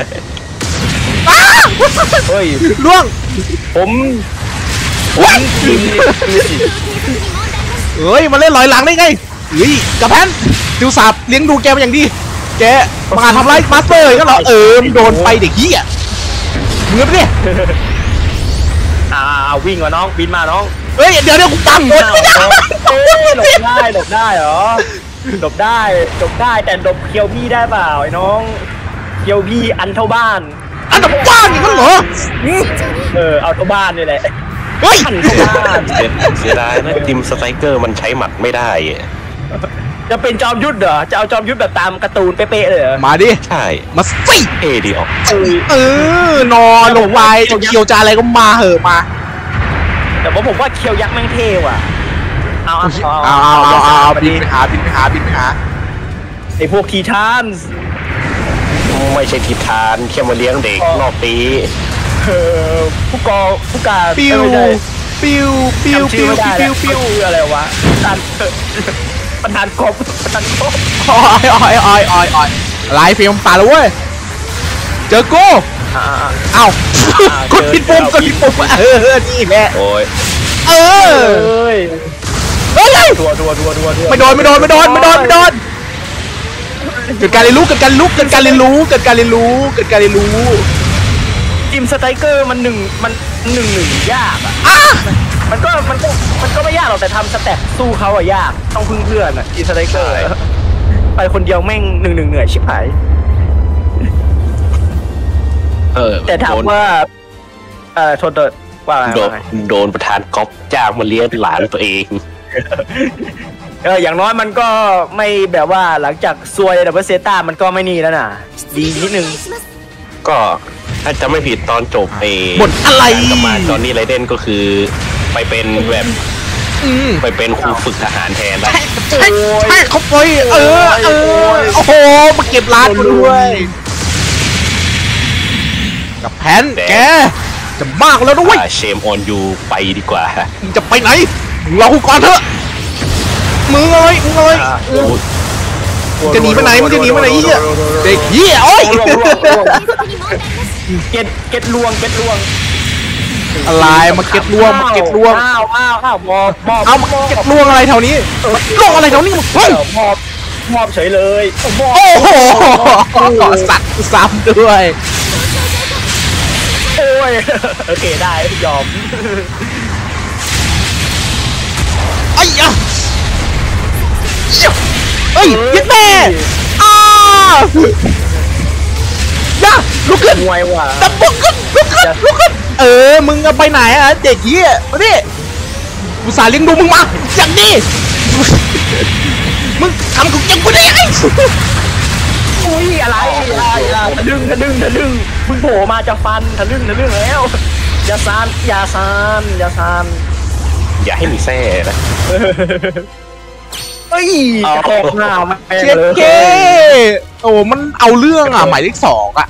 เฮ้ยล่วงผมผมทีมนี่สิเฮ้ยมาเล่นลอยหลังได้ไงเฮ้ยกระแพนดูสาบเลี้ยงดูแกมาอย่างดีแกมาทำไรายมาสเตอร์ก็เหรอเออมึงโดนไปเด็กเหี้ยมึงไปดิอ่าวิ่งก่อนน้องบินมาน้องเฮ้ยเดี๋ยวเดี๋ยวกูตั้งหมดไม่ได้เอ้ยหลบได้หลบได้เหรอหลบได้หลบได้แต่หลบเคียวพี่ได้เปล่าไอ้น้องเคียวพี่อันเท่าบ้านอันดับบ้านอย่างนั้นเหรอหืมเออเอาเท่าบ้านนี่แหละเฮ้ยอันเท่าบ้านเสียเสียดายนะทีมสไตรเกอร์มันใช้หมัดไม่ได้อะจะเป็นจอมยุทธเหรอจะเอาจอมยุทธแบบตามการ์ตูนเป๊ะๆเลยเหรอมาดิใช่มาสิเอดีออกเออเออนอนลงไปจะเคียวจะอะไรก็มาเหอะมาแต่ว่าผมว่าเคียวยักษ์แม่งเท่ว่ะเอาเอาเอาเอาเอาเอาบินไปหาบินไปหาบินไปหาไอพวกทีทานส์ไม่ใช่ทิทานแค่มาเลี้ยงเด็กรอบปีเออผู้กองผู้การปิวไม่ใช่ปิวปิวจำชื่ปิอวไม่ได้ปิแล้ววปิวชื่ออะไรวะประธานประธานกบประธานกบออยออยออยออยออยไลฟ์ฟิล์มป่าแล้วเว้ยเจอกูอ่าเอ้าอ่ากดผิดปุ่มเจกอดผิดปุ่มเออนี่แหละโอ้ยเออเอ้ยเฮ้ยดัวดัวดัวดัวดัวไม่โดนไม่โดนไม่โดนไม่โดนไม่โดนเกิดการเรียนรู้เกิดการลุกเกิดการเรียนรู้เกิดการเรียนรู้เกิดการเรียนรู้ทีมสไตรเกอร์มันหนึ่งมันหนึ่งหนึ่งยากอ่ะอ่ะมันก็มันก็มันก็ไม่ยากหรอกแต่ทำสเต็ปสู้เขาอะยากต้องพึ่งเพื่อนอะทีมสไตรเกอร์ไปคนเดียวแม่งหนึ่งหนึ่งเหนื่อยชิบหายเออแต่ถามโดนว่าเอ่อโทษโทษว่าไงโดนว่าไงโดนประธานก๊อฟจ้างมาเลี้ยงหลานตัวเองเอออย่างน้อยมันก็ไม่แบบว่าหลังจากซวยดับเบิลเซต้ามันก็ไม่นี่แล้วน่ะดีนิดนึงก็ถ้าจะไม่ผิดตอนจบเอหมดอะไรกลับมาจอนนี่ไรเดนก็คือไปเป็นแบบอืมไปเป็นครูฝึกทหารแทนแล้วใช่ใช่เขาไปเออเออโอ้โหมาเก็บร้านกูด้วยกับแพนแกจะมากแล้วด้วยเชมออนยูไปดีกว่ามึงจะไปไหนมึงรอกูก่อนเถอะมึงอะไรมึงอะไรจะหนีไปไหนมึงจะหนีไปไหนเหี้ยเด็กเหี้ยโอ้ยเก็ตเก็ตลวงเก็ตลวงอะไรมาเก็ตรวมมาเก็ตรวมอ้าวอ้าวอ้าวมอบมอบเอามาเก็ตรวมอะไรแถวนี้รวมอะไรแถวนี้เฮ้ยมอบมอบเฉยเลยมอบโอ้โหสัตว์ซ้ำด้วยโอ้ยโอเคได้ยอมไอ้ยะเฮ้ยยัดแม่อ้ายะลุกขึ้นมวยว่ะดับลุกขึ้นลุกขึ้นลุกขึ้นเออมึงไปไหนอ่ะเด็กเหี้ยมาดิกูสาเลี้ยงดูมึงมาอย่างนี้มึงทำกูยังกูได้ไงอุ้ยอะไรอะไรทะลึ่งทะลึ่งทะลึ่งมึงโผล่มาจะฟันทะลึ่งทะลึ่งแล้วอย่าซานอย่าซานอย่าซานอย่าให้มีแซ่นะเฮ้ยแทงหน้ามาเช็ดเคโอ้มันเอาเรื่องอ่ะหมายเลขสองอ่ะ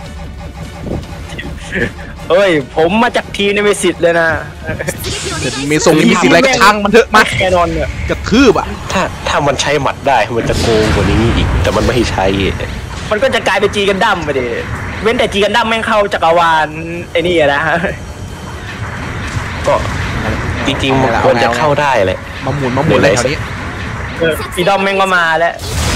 เฮ้ยผมมาจากทีในเมสิตเลยนะมีทรงมีสิทธิ์อะไรก็ช่างมันเถอะมาแคนอนเนี่ยกระทืบอ่ะถ้าถ้ามันใช้หมัดได้มันจะโกงกว่านี้อีกแต่มันไม่ให้ใช้มันก็จะกลายเป็นจีกันดั้มไปดิเว้นแต่จีกันดั้มแม่งเข้าจักรวาลไอ้นี่อะนะก็จริงๆมันควรจะเข้าได้แหละมาหมุนมาหมุนอะไรแถวนี้ปีดอมแม่งก็มาแล้ว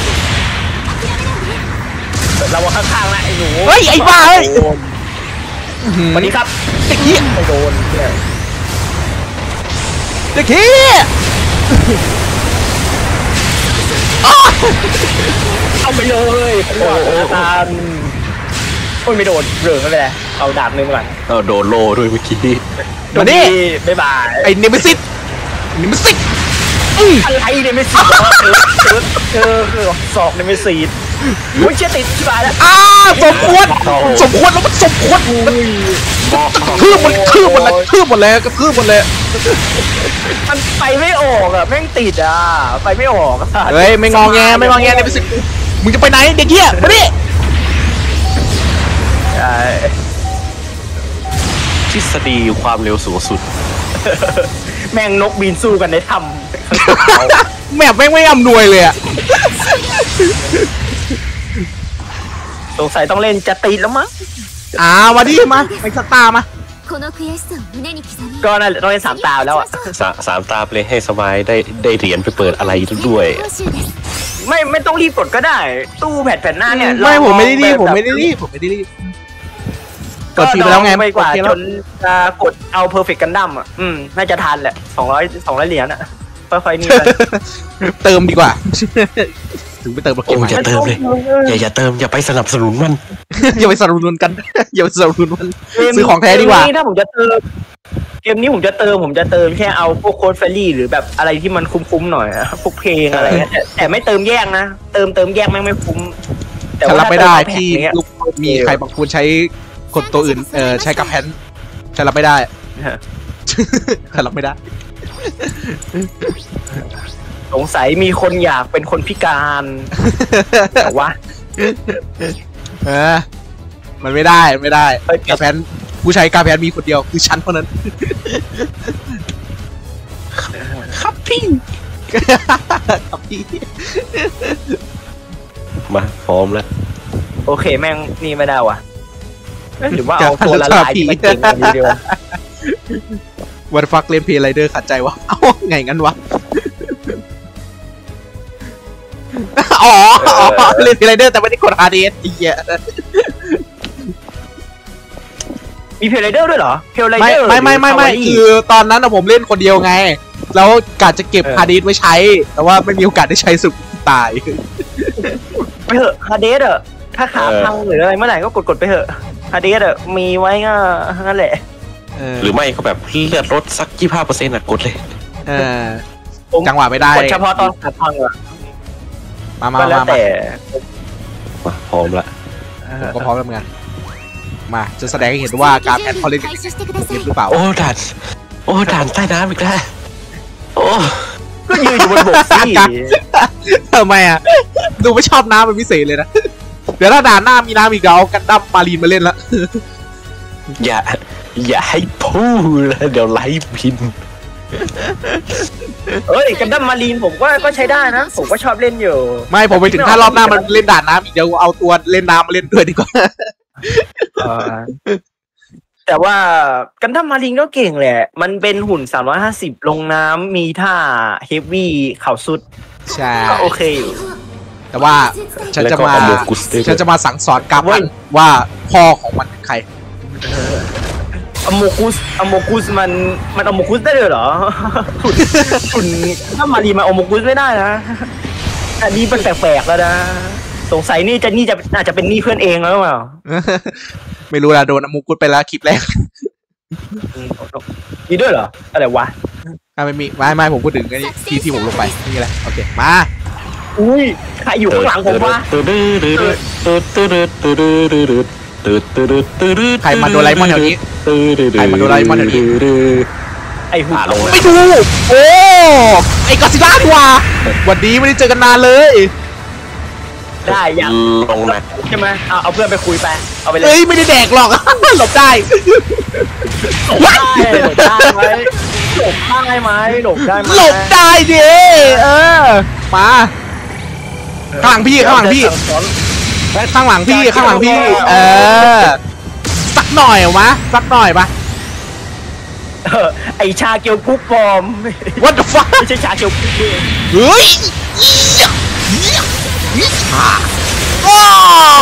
เราว่าข้างๆนะไอ้หนูเฮ้ยไอ้บ้าเฮ้ยสวัสดีครับเด็กเหี้ยไม่โดนเนี่ยเด็กเหี้ยเอาไปเลยโอ้โหตามโอ้ยไม่โดนเหลืองไม่เป็นไรเอาดาบนึงก่อนเราโดนโลด้วยเมื่อกี้มาดิบ๊ายบายไอ้เนมิซิสเนมิซิสอืออะไรเนี่ยไม่สีเจอเจอเจอศอกเนี่ยไม่สีโอ้ยเชี่ยติดชิบหายแล้วอ้าสมควรสมควรแล้วมันสมควรคืบมันคืบหมดเลยคืบหมดเลยก็คืบหมดเลยมันไปไม่ออกอ่ะแม่งติดอ่ะไปไม่ออกเฮ้ยไม่งอแงไม่งอแงเนมิซิสมึงจะไปไหนเด็กเหี้ยมาดิใช่ทฤษฎีความเร็วสูงสุดแม่งนกบินสู้กันในถ้ำแมปแม่งไม่อำนวยเลยอ่ะสงสัยต้องเล่นจะติดแล้วมั้งอ่ามาดิมาไปสตาร์มาこの悔しさを胸に刻みก็น่าจะต้องเล่นสามตาแล้วอ่ะสาสามตาเลยให้สบายได้ได้เหรียญไปเปิดอะไรด้วย報酬ですไม่ไม่ต้องรีบกดก็ได้ ตู้แผ่นแผ่นหน้าเนี่ยไม่ผมไม่ได้รีบลผองมแบบไม่ได้รีบผมไม่ได้รีบกก็ดทีไปแล้วไงไปกว่าดทีจแล้วนจะกดเอา perfect gundam อ่ะอืมน่าจะทันแหละสองร้อยสองร้อยเหรียญอ่ะค่อยๆนี่ไปเติมดีกว่า ถึงไปเติมโปรแกรโอ้มใหม่อย่าเติมเลยอย่าอย่าเติมอย่าไปสนับสนุนมันอย่าไปสนับสนุนกัน อย่าไปสนับสนุนมันซื้อของแท้ดีกว่าเมนี้ถ้าผมจะเติมเกมนี้ผมจะเติมผมจะเติมแค่เอาพวกโค้ดเฟรรี่หรือแบบอะไรที่มันคุ้มๆหน่อยอะพวกเพลงอะไรเงี้ยแต่แต่ไม่เติมแยกนะเติมเติมแยกแม่งไม่คุ้มแต่ฉันว่ารับไม่ได้ถ้าเติที่แผ่นเนี้ยลูกมีใครบางคนใช้คนตัวอื่นเออใช้กับแพนฉันรับไม่ได้ ฉันรับไม่ได้สงสัยมีคนอยากเป็นคนพิการแต่ว่าเออ มันไม่ได้ไม่ได้กับแพนผู้ใช้กาแพนมีคนเดียวคือฉันเท่านั้นครับพี่ครับพี่มาพร้อมแล้วโอเคแม่งนี่ไม่ได้ว่ะเอ้ยหรือว่าเอาตัวละลายที่มันเก่งกว่านี้เดียววันฟักเล่นเพลย์ไรเดอร์ขัดใจวะเอ้าไงงั้นวะ อ๋ออ๋อเล่นเพลย์ไรเดอร์แต่ไม่ได้กด อาร์ ดี เอส ไอ้เหี้ยมีเพลไรเดอร์ด้วยเหรอเพลไรไม่เดอร์ไม่ไม่ไม่ไม่คือตอนนั้นอะผมเล่นคนเดียวไง แล้วกะจะเก็บฮาร์ดดิสก์ไว้ใช้ แต่ว่าไม่มีโอกาสได้ใช้สุดตายไปเถอะฮาเดสอะถ้าขาพังหรืออะไรเมื่อไหร่ก็กดกดไปเถอะฮาเดสอะมีไว้ก็นั่นแหละเออหรือไม่ก็แบบเลือดลดสักยี่ห้าเปอร์เซ็นต์ะกดเลยเออจังหวะไม่ได้กดเฉพาะตอนขาพังอะมามาก็แล้วมามาแต่มาพร้อมละผมก็พร้อมแล้วเหมือนกันมาจะแสดงให้เห็นว่าการแพนเขาเล่นกันเกมหรือเปล่าโอ้ด่านโอ้ด่านใต้น้ำอีกแล้วโอ้ก็ยืนอยู่บนบกสิทำไมอ่ะดูไม่ชอบน้ำเป็นพิเศษเลยนะเดี๋ยวถ้าด่านหน้ามีน้ำอีกเรากันดั้มมารีนมาเล่นละอย่าอย่าให้พูดแล้วเดี๋ยวไลฟ์พินเอ้ยกันดั้มมารีนผมก็ก็ใช้ได้นะผมก็ชอบเล่นอยู่ไม่ผมไปถึงถ้ารอบหน้ามันเล่นด่านน้ำอีกเดี๋ยวเอาตัวเล่นน้ำมาเล่นด้วยดีกว่าแต่ว่ากันดั้มมารีนก็เก่งแหละ มันเป็นหุ่นสามร้อยห้าสิบลงน้ำมีท่าเฮฟวี่เข่าสุดใช่ก็โอเคอยู่แต่ว่าฉันจะมาฉันจะมาสั่งสอนกับมันว่าพ่อของมันเป็นใครอโมกุสอโมกุสมันมันอโมกุสได้เลยเหรอหุ่นหุ่นถ้ามารีมาอโมกุสไม่ได้นะอันนี้เป็นแปลกๆแล้วนะสงสัยนี่จะนี่จะอาจจะเป็นนี่เพื่อนเองแล้วเปล่าไม่รู้ละโดนอมูกุดไปแล้วคลิปแรกมีด้วยเหรออะไรวะอ่ะไม่มีไม่ไม่ผมพูดถึงไอ้ที่ที่ผมลงไปนี่แหละโอเคมาอุ้ยใครอยู่ข้างหลังผมวะใครมาโดนไลมอนแถวนี้ใครมาโดนไลมอนแถวนี้ไอหุ่นลงไม่ดูโอ้ไอ้กอซิล่าดีกว่าวันนี้ไม่ได้เจอกันนานเลยได้ยังลงนะใช่ไหมเอาเอาเพื่อนไปคุยไปเอาไปเลยเอ้ยไม่ได้แดกหรอก หลบได้หลบได้ไหมหลบได้ไหมหลบได้ไหมหลบได้ดิเออมาข้างหลังพี่ข้างหลังพี่ข้างหลังพี่ข้างหลังพี่เออสักหน่อยวะสักหน่อยปะเออไอชาเกียวคุกปลอม What the fuck ไม่ใช่ชาเกียวคุกเองเฮ้ยอ้อ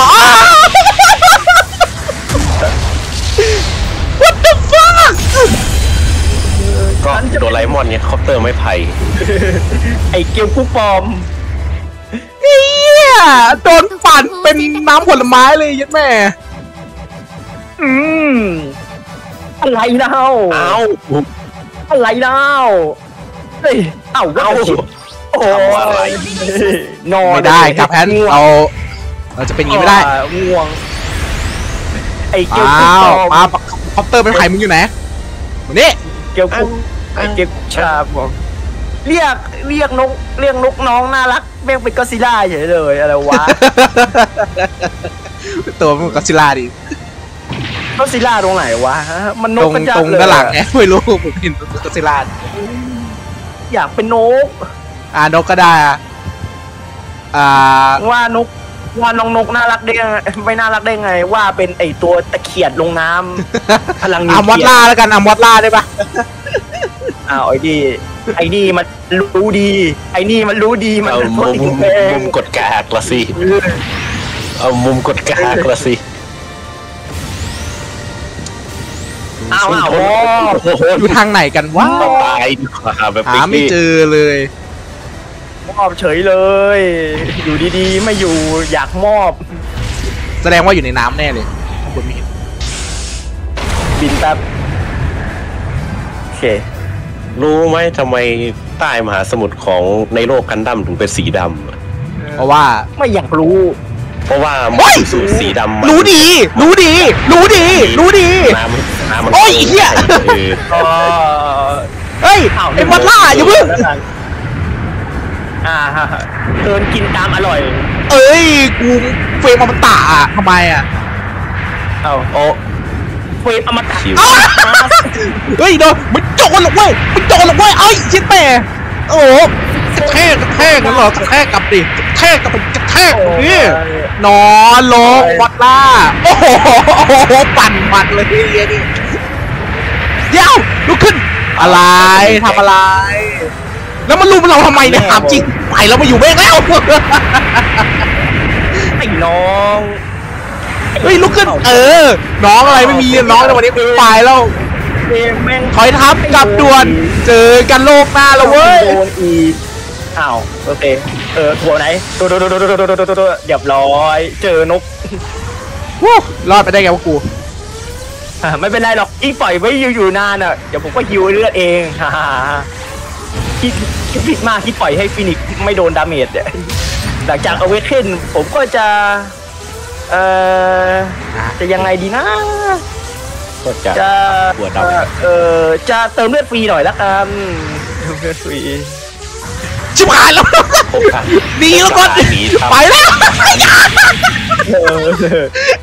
What the fuck ก็โดนไลมอนเนี่ยคอปเตอร์ไม่ไผ่ไอเกียวคุกปลอมเฮียโดนปั่นเป็นน้ำผลไม้เลยยัดแม่อืมอะไรเล่าอ้าวอะไรเล่าเฮ้ยเอ้าเอ้าโอ้ยนอนไม่ได้กับแพนเราเราจะเป็นอย่างนี้ไม่ได้ง่วงไอเกียวอ้าคุกวปลอมมาคอปเตอร์เป็นไข่มึงอยู่ไหนวันนี้เกียวคุกไอเกียวชาบอกเรียกเรียกนกเรียกนกน้องน่ารักแม่งเป็นก็อดซิลล่าเฉยเลยอะไรวะตัวมันก็อดซิลล่าดิก็อดซิลล่าตรงไหนวะมันนตรกงกันจัตรงเลยด้านหลังไงไม่รู้ผมเห็นตัวก็อดซิลล่าอยากเป็นนกอ่านกก็ได้อ่ะอ่าว่านกว่าน้องนกน่ารักได้ไงไม่น่ารักได้ไงว่าเป็นไอตัวตะเขียดลงน้ำ พลังนิวอามอเคดลียล่าร์แล้วกันอามอดล่าได้ปะอ้าวไอ้ดีไอ้นี่มันรู้ดีไอ้นี่มันรู้ดีมันเอาเป็นคมุนมติดมุมเพลงมุมกดกากละสิเอามุมกดกากละสิอ้าวอ้าวโอ้โหอยู่ทางไหนกันวะเอาตายดีกว่าแบบหาไม่เจอเลยมอบเฉยเลย อยู่ดีๆไม่อยู่อยากมอบแสดงว่าอยู่ในน้ำแน่เลยข้างบนไม่เห็นบินแป๊บโอเครู้ไหมทำไมใต้มหาสมุทรของในโลกกันดั้มถึงเป็นสีดำเพราะว่าไม่อยากรู้เพราะว่าโอ้ยสูตรสีดำมันรู้ดี รู้ดี รู้ดี รู้ดีน้ำน้ำมันโอ้ยเหี้ยเออก็เฮ้ยไอ้มอดล่าอย่าเพิ่งอ่าฮะเดินกินตามอร่อยเอ้ยกูเฟรมอมตะอ่ะทำไมอ่ะเอาโอ้เฟรมอมตะชิวเฮ้ยโดนมันโจรหรอกเว้ยมันโจรหรอกเว้ยเอ้ยชิดแม่โอ้โหกระแทกกระแทกกันเหรอกระแทกกลับดิกระแทกกลับกระแทกนี่นอนลงมอดล่าโอ้โหโอ้โหปั่นมันเลยเฮียนี่เดี๋ยวลุกขึ้นอะไรทำอะไร แล้วมันลุมเราทำไมเนี่ยถามจริงไปแล้วมาอยู่เบ้งแล้วไอ้น้องเฮ้ยลุกขึ้นเออน้องอะไรไม่มีน้องในวันนี้ไปแล้วเกมแม่งถอยทับกลับด่วนเจอกันโลกหน้าแล้วเว้ยโดนอีกอ้าวโอเคเออตัวไหนตัวตัวตัวตัวตัวตัวตัวตัวเรียบร้อยเจอนกวู้รอดไปได้ไงวะกูอ่ะไม่เป็นไรหรอกอีปล่อยไว้อยู่อยู่นานอ่ะเดี๋ยวผมก็ฮิวเลือดเอง ฮ่าฮ่าฮ่าคิดคิดผิดมากที่ปล่อยให้ฟินิกซ์ไม่โดนดาเมจเนี่ยหลังจากเอาเวทเทนผมก็จะเออจะยังไงดีนะก็จะจะปวดดำเออจะเติมเลือดฟรีหน่อยละกันเติมเลือดฟรีชิบหายแล้วโครงการหนีแล้วก่อนหนีทำไปแล้วเออ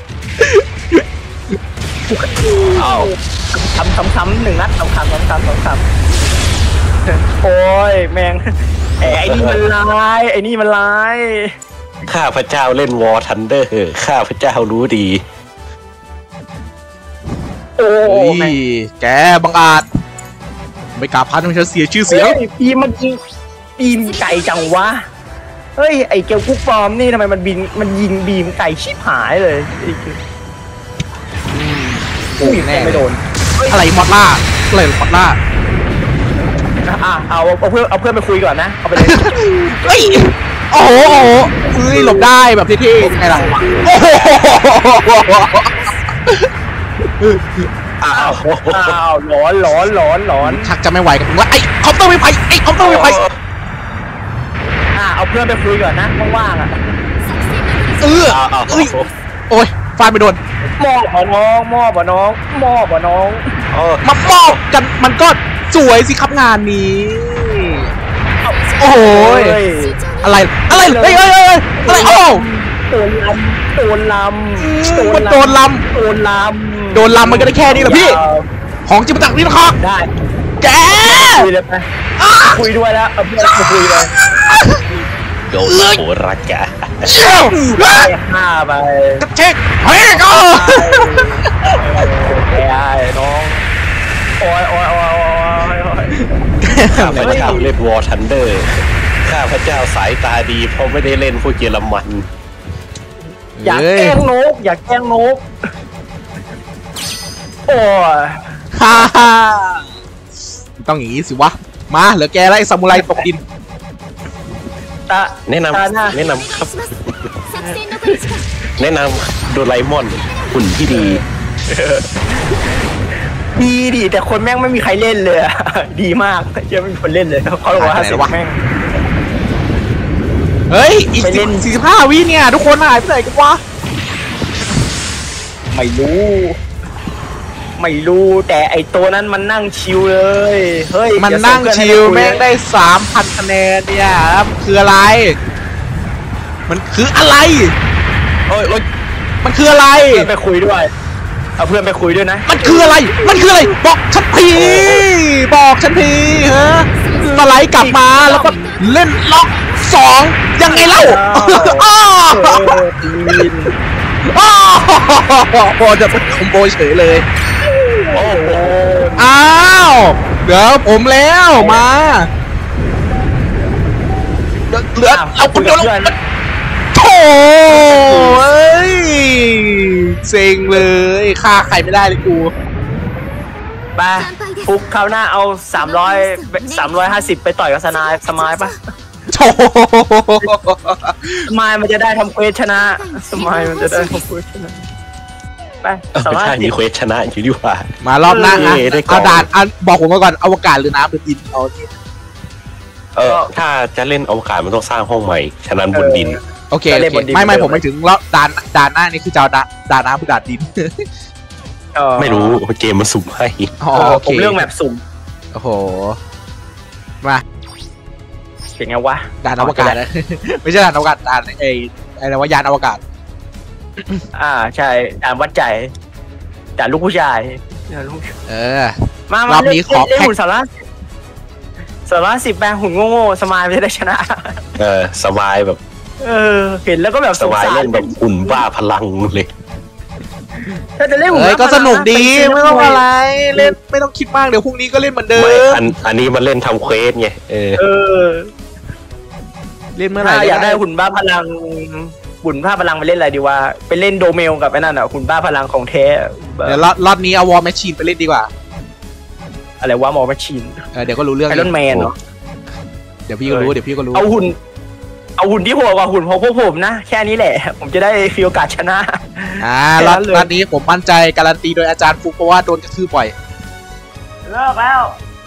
เอาทำทำทำหนึ่งนัดทำทำทำทำทำทำโอ้ยแมงไอ้ไอ้นี่มันร้ายไอ้นี่มันร้ายข้าพเจ้าเล่นวอร์ทันเดอร์ข้าพเจ้ารู้ดีโอ้เฮ้แม่งยแกบังอาจไม่กล้าพันมันจะเสียชื่อเสียงเฮ้ยปีมันยิงปีมไก่จังวะเฮ้ยไอ้เกลกุ๊กปลอมนี่ทำไมมันบินมันยิงบีมไก่ชิบหายเลยไอ้เกลโอ้ยแน่ไม่โดนอะไรมอดล่าอะไรมอดล่าอ่ะเอาเอาเพื่อนเอาเพื่อนไปคุยก่อนนะเอาไปเลยเฮ้ยโอ้โหโอ้โหเฮ้ยหลบได้แบบเท่ๆไงล่ะโอ้โหอ้าวอ้าวร้อนร้อนร้อนร้อนชักจะไม่ไหวกับมึงว่าไอ้คอมเตอร์ไม่ไปไอ้คอมเตอร์ไม่ไปอ่ะเอาเพื่อนไปคุยก่อนนะว่างๆอ่ะเออเอ้ยโอ้ยฟาดไปโดนมอบบ่น้องมอบบ่น้องมอบบ่น้องเออมามอบกันมันก็สวยสิครับงานนี้ โอ้โหเฮ้ยอะไรอะไรเฮ้ยเฮ้ยเฮ้ยอะไรโอ้โดนลำโดนลำมันโดนลโดนลำโดนลำมันก็ได้แค่นี้เหรอพี่ ของจิมตักนี่นะครับได้แกคุยเลยไปคุยด้วยแล้วเอาเพื่อนไปคุยเลยโดนโหรักแกเชี่ยวไปฆ่าไปกระเช็คเฮ้ยก็ไอ้ไอ้น้องโอ้ยโอ้ยโอ้ยโอ้ยโอ้ยข้าพเจ้าเล่นวอร์ทันเดอร์ข้าพเจ้าสายตาดีเพราะไม่ได้เล่นพวกเยอรมันอยากแกล้งนกอยากแกล้งนกโอ้ยฮ่าฮ่าต้องอย่างนี้สิวะมาเหลือแกแล้วไอ้ซามูไรตกดินตาแนะนตาหน้าำแนะนำครับ作戦どころしかแนะนำโดราเอมอนหุ่นที่ดีดีดีแต่คนแม่งไม่มีใครเล่นเลยอะ ดีมากยังไม่มีคนเล่นเลยเขาบอกว่าห้าสิบแม่งเฮ้ยอีกไปเล่นสี่สิบห้าวิเนี่ยทุกคนหายไปไหนกันวะไม่รู้ ไม่รู้แต่ไอตัวนั้นมันนั่งชิวเลยเฮ้ยมันเดี๋ยวนั่งส่เพื่อชิลให้แม่งคุยได้สามพันคะแนนเนี่ยครับคืออะไร มันคืออะไรโอ้ยโอ้ยมันคืออะไรเพื่อนไปคุยด้วยเอาเพื่อนไปคุยด้วยนะมันคืออะไร มันคืออะไร บอกฉันทีบอกฉันทีฮะสไลด์กลับมาแล้วก็เล่นล็อกสองยังไงเล่าอ้าวเออตีนอ้าวพอจะเป็นคอมโบเฉยเลยโอ้โหอ้าวเดี๋ยวผมแล้วมาเหลือเหลือเอาคนเดียวแล้วโถ่เอ้ยเซ็งเลยฆ่าใครไม่ได้เลยกูไปฟุกคราวหน้าเอาสามร้อยสามร้อยห้าสิบไปต่อยกับสนายสมายปะโถ่สมายมันจะได้ทำเควสชนะสมายมันจะได้ทำเควสชนะไปเออสามร้อยใช่ห้าสิมีบเควสชนะอยู่ดีกว่ามารอบหน้าเออ่ะอได้ก่อนเอาด่านอันบอกผมมาก่อนอวกาศหรือน้ำหรือดินเอาที่เออถ้าจะเล่นอวกาศมันต้องสร้างห้องใหม่ฉะนั้นบนดินโอเคโอเคไม่ไม่ผมไม่ถึงรอบด่านด่านหน้านี่คือจะเอาด่านด่านน้ำหรือด่านดินเออไม่รู้เกมมันสุ่มให้อ๋อเออโอผเคมเรื่องแบบสุ่มโอ้โหมาเป็นไงวะด่านอวกาศนะ ไม่ใช่ด่านอวกาศด่านไอ้ไอ้อะไรว่ายานอวกาศอ่าใช่ด่านวัดใจด่านลูกผู้ชายด่านลูกผู้ชายเออมาร มาอบนี้ขอเล่นแพ็คหุ่นสาระสาระสิบแปลหุ่นโง่ๆสมายไม่ได้ชนะเออสบายแบบเออ เห็นแล้วก็แบบสสงบายสารเล่นแบบหุ่นบ้าพลังเลยถ้าจะเล่นหุ่นเอ้ยก็สนุกดีไปซื้ไม่ต้องอะไรเล่นไม่ต้องคิดมากเดี๋ยวพรุ่งนี้ก็เล่นเหมือนเดิไม่มอันอันนี้มันเล่นทำเควสไงเออเออเล่นเมื่อไหร่ถ้าอยากได้หุ่นบ้าพลังหุ่นบ้าพลังไปเล่นอะไรดีวะไปเล่นโดเมลกับไอ้นั่นอ่ะหุ่นบ้าพลังของแท้เดี๋ยวรอบรอบนี้เอาวอลแมชชีนไปเล่นดีกว่าอะไรวะหมอแมชชีนเออเดี๋ยวก็รู้เรื่องไอรอนแมนเหรอเดี๋ยวพี่ก็รู้เดี๋ยวพี่ก็รู้เอาหุ่น เอาหุ่นที่โหดกว่าหุ่นของพวกผมนะ แค่นี้แหละ ผมจะได้มีโอกาสชนะอ่าแค่รนั้อบนเลยรอบนี้ผมมั่นใจการันตีโดยอาจารย์ฟุกเพราะว่าโดนกระทืบบ่อยเลิกแล้ว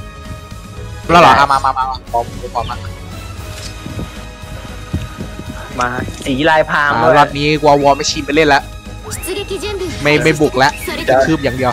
แล้วเหรออ่ะมามามามาพร้อมพร้อมมามาสีลายพรางอ่าด้วยรอบนี้วอลวอลไม่ชินไปเล่นละไม่ไม่บุกแล้วจะคืบอย่างเดียว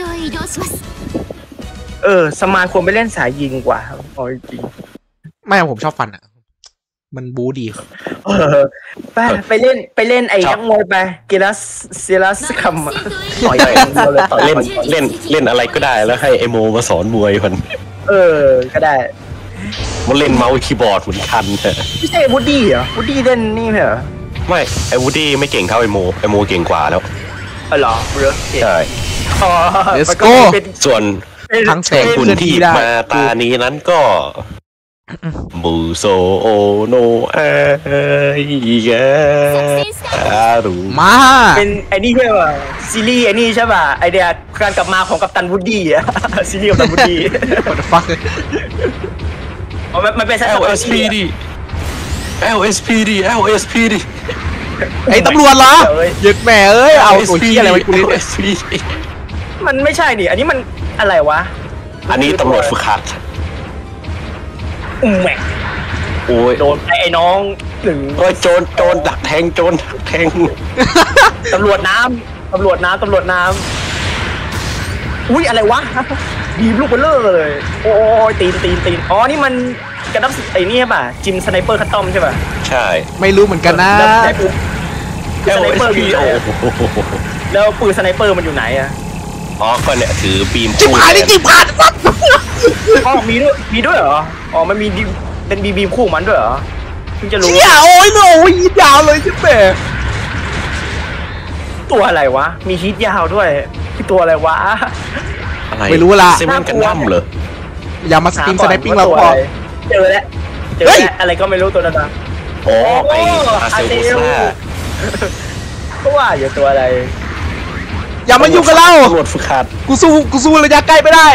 เออสมานควรไปเล่นสายยิงกว่าเอาจริงไม่ผมชอบฟันอ่ะมันบูดีเออไปไปเล่นไปเล่นไอ้นักมวยไปกีฬาเซลัสคัมต่อยอย่างเดียวเลยต่อยเล่นเล่นเล่นอะไรก็ได้แล้วให้ไอโมมาสอนมวยมันเออก็ได้มันเล่นเมาส์คีย์บอร์ดเหมือนกันแต่ไม่ใช่วูดดี้เหรอวูดดี้เล่นนี่เหรอไม่ไอวูดดี้ไม่เก่งเท่าไอโมไอโมเก่งกว่าแล้วอ๋อเหรอเหรอใช่อ๋อ Let's go ส่วนทั้งแสงคุณเคลื่อนที่ที่ได้มาตานี้นั้นก็บูโซโอโนเอยแกอารูมาเป็นไอ้นี่ใช่ป่ะซีรีส์ไอ้นี่ใช่ป่ะไอเดียการกลับมาของกัปตันวูดดี้อะ ซีรีส์กัปตันวูดดี้ what the fuck อ๋อมันมันเป็นสายเอล เอส พี ดี เอล เอส พี ดี เอล เอส พี ดีไอ้ตำรวจเหรอหยุดแม่เอ้ยเอาตัวขี้อะไรไว้กูเอเล่ลนเอส พี ดีมันไม่ใช่ดิอันนี้มันอะไรวะอันนี้ตำรวจฝึกหัดอุ้มแหม่โอ้ยโดนไอ้น้องหนึ่งโอ้ยโจรโจรดักแทงโจรดักแทงตำรวจน้ำตำรวจน้ำตำรวจน้ำอุ้ยอะไรวะบีบลูกเบลเลอร์เลย โอ้ยตีนตีนตีนอ๋อนี่มันกระดับไอ้นี่ใช่ป่ะจิมสไนเปอร์คัตตอมใช่ป่ะใช่ไม่รู้เหมือนกันนะแล้วไอ้ปืนเอสลไนเอเปสอร์อพียู่ไหนโอ้อะโหแล้วปืนสไนเปอร์มันอยู่ไหนอะอ๋อก็เนี่ยถือบีมจิบหายนี่จิบหายสัตว์อ๋อมีด้วยมีด้วยเหรออ๋อมันมีดิเป็นบีบีคู่มันด้วยเหรอเพิ่งจะรู้เชี่ยโอ้ยโอ้ยยาวเลยจิบแม่ตัวอะไรวะมีฮิตยาวด้วยที่ตัวอะไรวะอะไรไม่รู้ละเซเว่นกันดั้มเหรออย่ามาสตรีมสไนปิ้งเราตัวพออะไรเจอแล้วเจอเฮ้ยแล้วอะไรก็ไม่รู้ตัวนั้นนะอ๋อไออาเซลโบซ่าก็ว่าอยู่ตัวอะไรอย่ามายุ่งกับเราตำรวจฝึกหัดกูสู้กูสู้ระยะใกล้ไม่ได้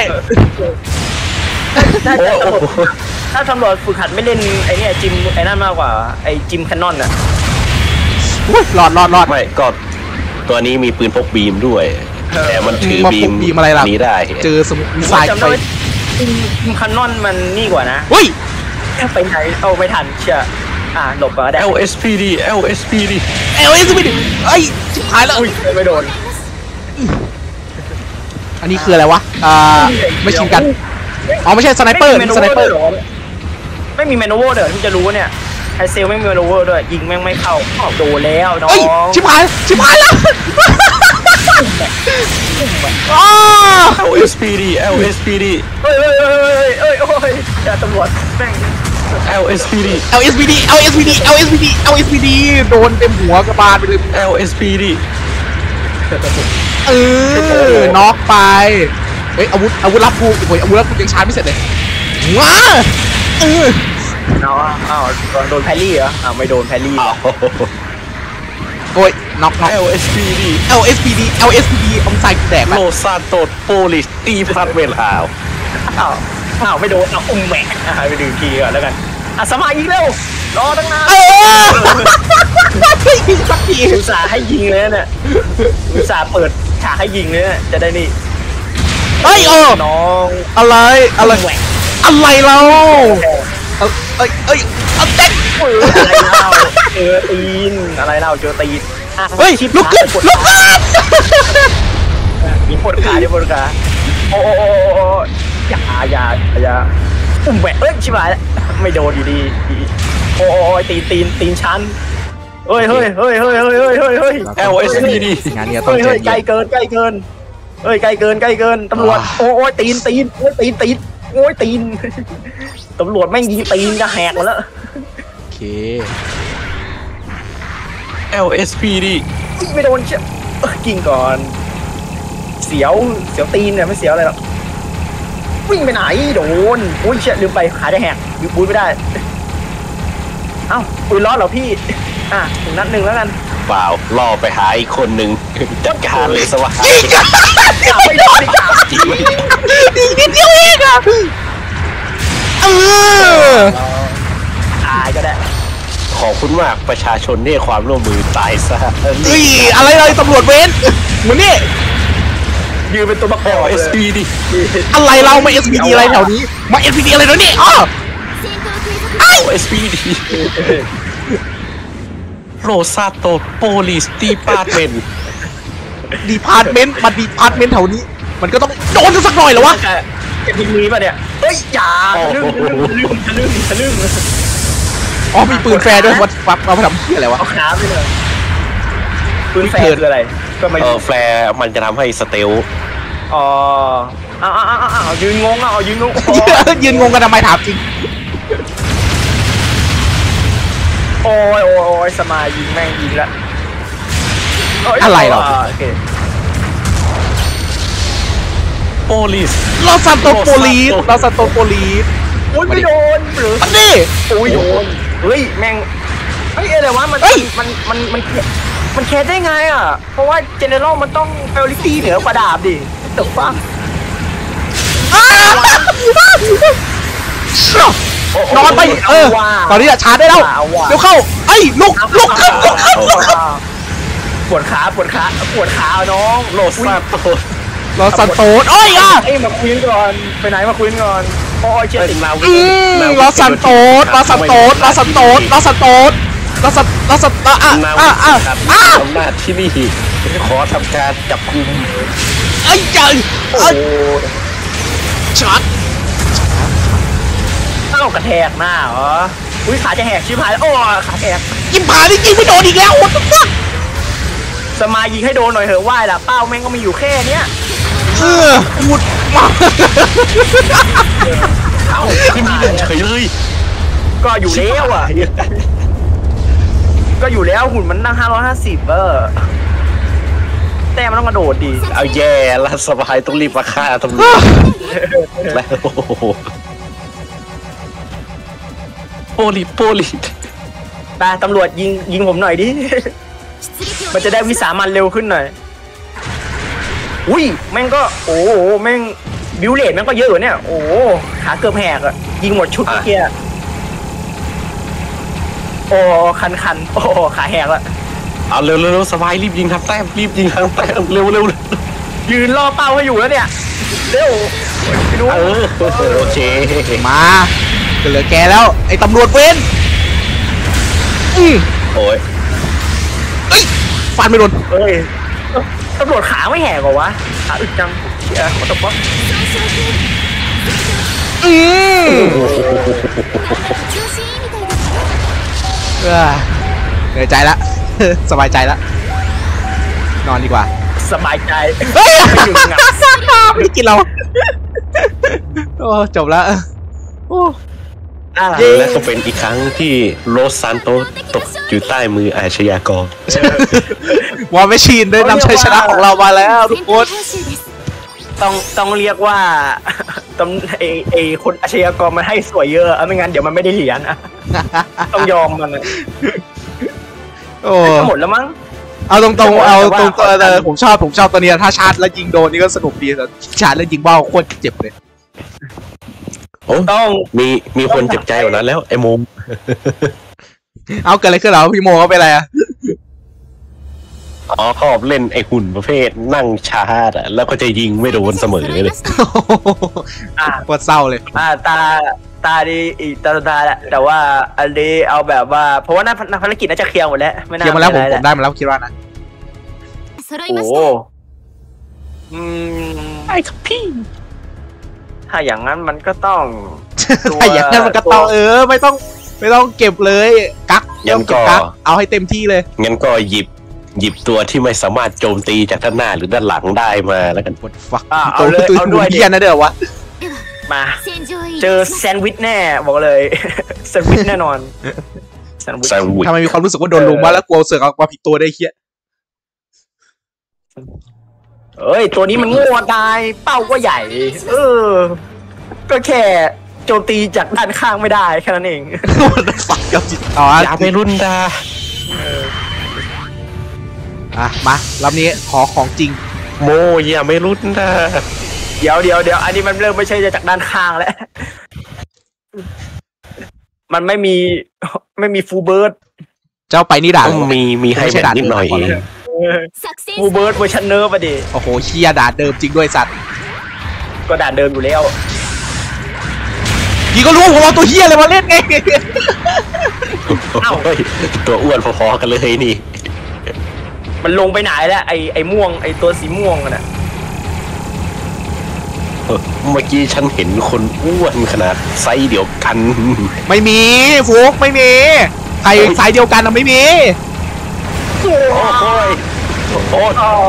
ถ้าโอ้ถ้าตำรวจโหถ้าตำรวจฝึกหัดไม่เล่นไอ้เนี่ยจิมไอ้นั่นมากกว่าไอ้จิมแคนนอนอะอุ๊ยรอดรอดรอดไม่ก็ตัวนี้มีปืนพกบีมด้วย แต่มันถือมาบีพมกบีมอะไรล่ะนี้ได้เจอสมุนทรายจำไปได้ว่าจิมจิมแคนนอนมันนี่กว่านะเฮ้ยไปไหนเอาไม่ทันเชียอ่าหลบมาได้เอล เอส พี ดี เอล เอส พี ดีเอลเอสไม่ดิเอ้ยจิบหายแล้วอุ้ยไม่โดนอันนี้คืออะไรวะอ่าไม่ชินกันอ๋อไม่ใช่สไนเปอร์ไม่มีสไนเปอร์แมนโวหรไม่มีแมนโวเดี๋ยวที่จะรู้เนี่ยไฮเซลไม่มีแมนโวด้วยยิงแม่งไม่เข้าอ้าวโดนแล้วน้องเฮ้ยชิบหายชิบหายแล้วอ้าเอล เอส พี ดี เอล เอส พี ดีเฮ้ยเฮ้ยเฮ้ยเฮ้ยเฮ้ยโอ้ยอย่าตำรวจแม่งเอล เอส พี ดีเอลเอสพีดีเอลเอสพีดีเอลเอสพีดีเอลเอสพีดีโดนเต็มหัวกระบาลไปเลยเอล เอส พี ดีเออน็อกไปเฮ้ยอาวุธอาวุธลับกูโอ้ยอาวุธลับกูยังชาร์จไม่เสร็จเลยว้าเออเอาอ้าวโดนแพรรี่เหรออ้าวไม่โดนแพรรี่อ้าวโอ้ยน็อกน็อกเอล เอส พี ดีเอลเอสพีดีเอลเอสพีดีเอาใส่แดกโลซานโตดโปลิสตีพลัดเวลาวอ้าวอ้าวไม่โดนเอาอุ้มแหม่อ่ะไปดื่มทีก่อนแล้วกันอ่ะสมัยยิงเร็วรอตั้งนานเออสักทีอุตส่าห์ให้ยิงเลยนะเนี่ยอุตส่าห์เปิดฉากให้ยิงเลยนะจะได้นี่เฮ้ยเออน้องอะไรอะไรแหวกอะไรเราเอ้ยเอ้ยเอ้ยเอาเต็กเอออะไรเล่าเจอตีนอะไรเล่าเจอตีนอ่ะเฮ้ยชิบลุกขึ้นขาลุกขึ้นมีปวดขาดิปวดขาโอ้โอ้โอ้โอ้อย่าอย่าอย่าอุ้มแหวกเอ้ยชิบหายแล้วไม่โดนอยู่ดีโอ้โอ้ตีนตีนตีนชั้นเฮ้ยเฮ้ยเฮ้ยเฮ้ยเฮ้ยเฮ้ยเฮ้ยเฮ้ยเอล เอส พี ดีงานเนี้ยต้องเฮ้ยใจเฮ้ยใกล้เย็นเกินใกล้เกินเฮ้ยใกล้เกินใกล้เกินตำรวจอ่าโอ้ยตีนตีนโอ้ยตีนตีนโอ้ยตีนตำรวจแม่งยิงตีนจะแหกหมดแล้วโอเคเอล เอส พี ดีไม่โดนเชี่ยเอ้ยกินก่อนเสียวเสียวตีนเนี่ยไม่เสียวอะไรหรอกวิ่งไปไหนโดนโอ้ยเชี่ยลืมไปขาจะแหกยุบบุ้ยไม่ได้เอ้าปืนร้อนเหรอพี่อ่ะถึงนัดหนึ่งแล้วกันเปล่าล่อไปหาอีกคนหนึ่งจัดการเลยสวะกลับไม่โดนอีกกลับจริงอีกนิดเดียวเองอะเออตายก็ได้ขอบคุณมากประชาชนที่ให้ความร่วมมือตายซะเฮ้ยอะไรเลยตำรวจเว้นเหมือนนี่ยืนเป็นตัวประกเออบล เอส พี ดีอะไรเรามา เอส พี ดี อะไรแถวนี้มา เอส พี ดี อะไรแถวนี้อ้อเอล เอส พี ดีโรซาโตโปลิสตีปาเมนดีพาร์ตเมนต์มันดีพาร์ตเมนต์แถวนี้ มันก็ต้องโดนสักหน่อยเหรอวะจะพิมพ์นี้ป่ะเนี่ยเฮ้ยอย่าทะลึ่งทะลึ่งทะลึ่งทะลึ่งอ๋อมีปืนแฟร์ด้วยวัดฟักมาทำเหี้ยอะไรวะเอาขาไปเลยปืนแฟร์คืออะไรก็ไม่เออแฟร์มันจะทำให้สเตลอ๋ออ้าวอ้าวอ้าวยืนงงอ่ะยืนงงยืนงงกันทำไมถามจริงโอ้ยโอ้ยโอ้ยสมายยิงแม่งยิงละอะไรหรอโอเคโปลิสลอสันโตโปลีสลอสันโตโปลีสโอ้ยไม่โดนหรือมันนี่โอ้ยโดนเฮ้ยแม่งเฮ้ยอะไรวะมันเฮ้ยมันมันมันมันแคสได้ไงอ่ะเพราะว่าเจเนอเรลมันต้องเอลิตี้เหนือกว่าดาบดิตกฟังนอนไปเออตอนนี้อะชาร์จได้แล้วเดี๋ยวเข้าไอ้ลุกลุกขึ้นลุกขึ้นลุกขึ้นปวดขาปวดขาปวดขาน้องโรซาโตลอสันโตโอ้ยอ่ะเอ้ยมาคุยกันก่อนไปไหนมาคุยกันก่อนโอ้ยเชี่ยติดมาอืมลอสันโตลอสันโตลอสันโตลอสันโตลอสันลอสันอ่ะอ่ะนาอ่ะวิอ่ะครับอ่ะอำนาจที่นี่ขอทำการจับกุมไอ้เจ้าโอ้เอ้ยช็อตเอ้ากระแทกหน้าเหรออุ้ยขาจะแหกชิบหายแล้วโอ้ขาแหกยิงผ่านนี่ยิงไม่โดนอีกแล้วโอ้ตุ๊กสมายยิงให้โดนหน่อยเหอะไหวล่ะเป้าแม่งก็มีอยู่แค่เนี้ยเออหมุดมาเอ้าขึ้นที่หนึ่งเฉยเลยก็อยู่แล้วอ่ะก็อยู่แล้วหุ่นมันนั่งห้าร้อยห้าสิบเออแต่มันต้องกระโดดดีเอาแย่ละสบายต้องรีบมาฆ่าตำรวจแล้วโอ้โหโปลิสโปลิสไปตำรวจยิงยิงผมหน่อยดิมันจะได้วิสามันเร็วขึ้นหน่อยอุ้ยแม่งก็โอ้โหแม่งบิวเลตแม่งก็เยอะอยู่เนี่ยโอ้ขาเกือบแหกอ่ะยิงหมดชุดเมื่อกี้โอ้คันคันโอ้ขาแหกละเอาเร็วเร็วสบายรีบยิงทำแต้มรีบยิงทำแต้มเร็วเร็วยืนล่อเป้าให้อยู่แล้วเนี่ยเร็วไปดูเออโอเคมาเหลือแกแล้วไอ้ตำรวจเว้นอืมโอ้ยเอ้ยฟันไม่โดนเอ้ยตำรวจขาไม่แหกเหรอวะขาอึดจังเชี่ยเขาตบว่าอืม調子いいみたいですเออเหนื่อยใจละ สบายใจละนอนดีกว่าสบายใจเฮ้ยไม่อยู่งับไม่กินเรา โอ้จบแล้วโอ้อะไรและก็เป็นอีกครั้งที่โรสซานโตตกอยู่ใต้มืออาชญากรวอลแมชชีนได้นำชัยชนะของเรามาแล้วทุกคน報酬ですต้องต้องเรียกว่าตำไอไอคนอาชญากรมันให้สวยเยอะไม่งั้นเดี๋ยวมันไม่ได้เหรียญอะต้องยอมมันโอ้หมดแล้วมั้งเอาตรงๆเอาตรงแต่ว่าๆเออผมชอบผมชอบตัวนี้ถ้าชาร์จแล้วยิงโดนนี่ก็สนุกดีแต่ชาร์จแล้วยิงเบ้าโคตรเจ็บเลยโอ้ต้องมีมีคนเจ็บใจกว่านั้นแล้วไอ้มุมเอาเกิดอะไรขึ้นเหรอพี่โมเขาเป็นอะไรอะอ๋อเขาเล่นไอ้หุ่นประเภทนั่งชาร์จอะแล้วก็จะยิงไม่โดนเสมอเลยอ่ะโคตรเศร้าเลยอ่าตาตาดีอีกตาตาแหละแต่ว่าอันนี้เอาแบบว่าเพราะว่าหน้าภารกิจน่าจะเคลียร์หมดแล้วไม่น่าเกียร์มาแล้วผมอะผไรมได้มาแล้วคิดว่านะ揃いโอ้ましโหたอืมไอ้ครับพี่ถ้าอย่างนั้นมันก็ต้อง ตัวถ้าอย่างนั้นมันก็ต้องตัวเออไม่ต้องไม่ต้องเก็บเลยกักงั้นก็เก็บกักเอาให้เต็มที่เลยงั้นก็หยิบหยิบตัวที่ไม่สามารถโจมตีจากด้านหน้าหรือด้านหลังได้มาแล้วกัน What the fuck อ่ะตัเอาวเลยตัวเอาด้วยเฮียนะเด้อวะมา戦場へเจอแซนด์วิชแน่บอกเลย แซนด์วิชแน่นอนแซนด์วิชแซนด์วิชทำไมมีความรู้สึกว่าโดนลุมวะแล้วกลัวเสือกเอามาผิดตัวได้เฮียเอ้ยตัวนี้มันโง่ตายเป้าก็ใหญ่ เออ ก็แค่โจมตีจากด้านข้างไม่ได้แค่นั้นเอง What the fuck กับจิตอ๋ออย่าไปรุ่นดาอ่ะมารอบนี้ขอของจริงโมอย่าไม่รุ่นดาเดี๋ยวเดี๋ยวเดี๋ยวอันนี้มันเริ่มไม่ใช่จากด้านข้างแล้ว มันไม่มีไม่มีฟูลเบิร์ดเจ้าไปนี่ด่าต้องมีมีให้แบบนิดหน่อยเอง作戦ฟูลเบิร์ดเวอร์ชันเนิร์ฟอะดิโอ้โหเฮียด่าเดิมจริงด้วยสัตว์ก็ด่านเดิมอยู่แล้วพี่ก็รู้ผมเอาตัวเฮียอะไรมาเล่นไงโอ้ยตัวอ้วนพอๆกันเลยนี่มันลงไปไหนแล้วไอ้ไอ้ม่วงไอ้ตัวสีม่วงน่ะเมื่อกี้ฉันเห็นคนอ้วนขนาดไซส์เดียวกันไม่มีฟุกไม่มีใครสายเดียวกันอะไม่มีโอ้ยโอ้ยอ้าว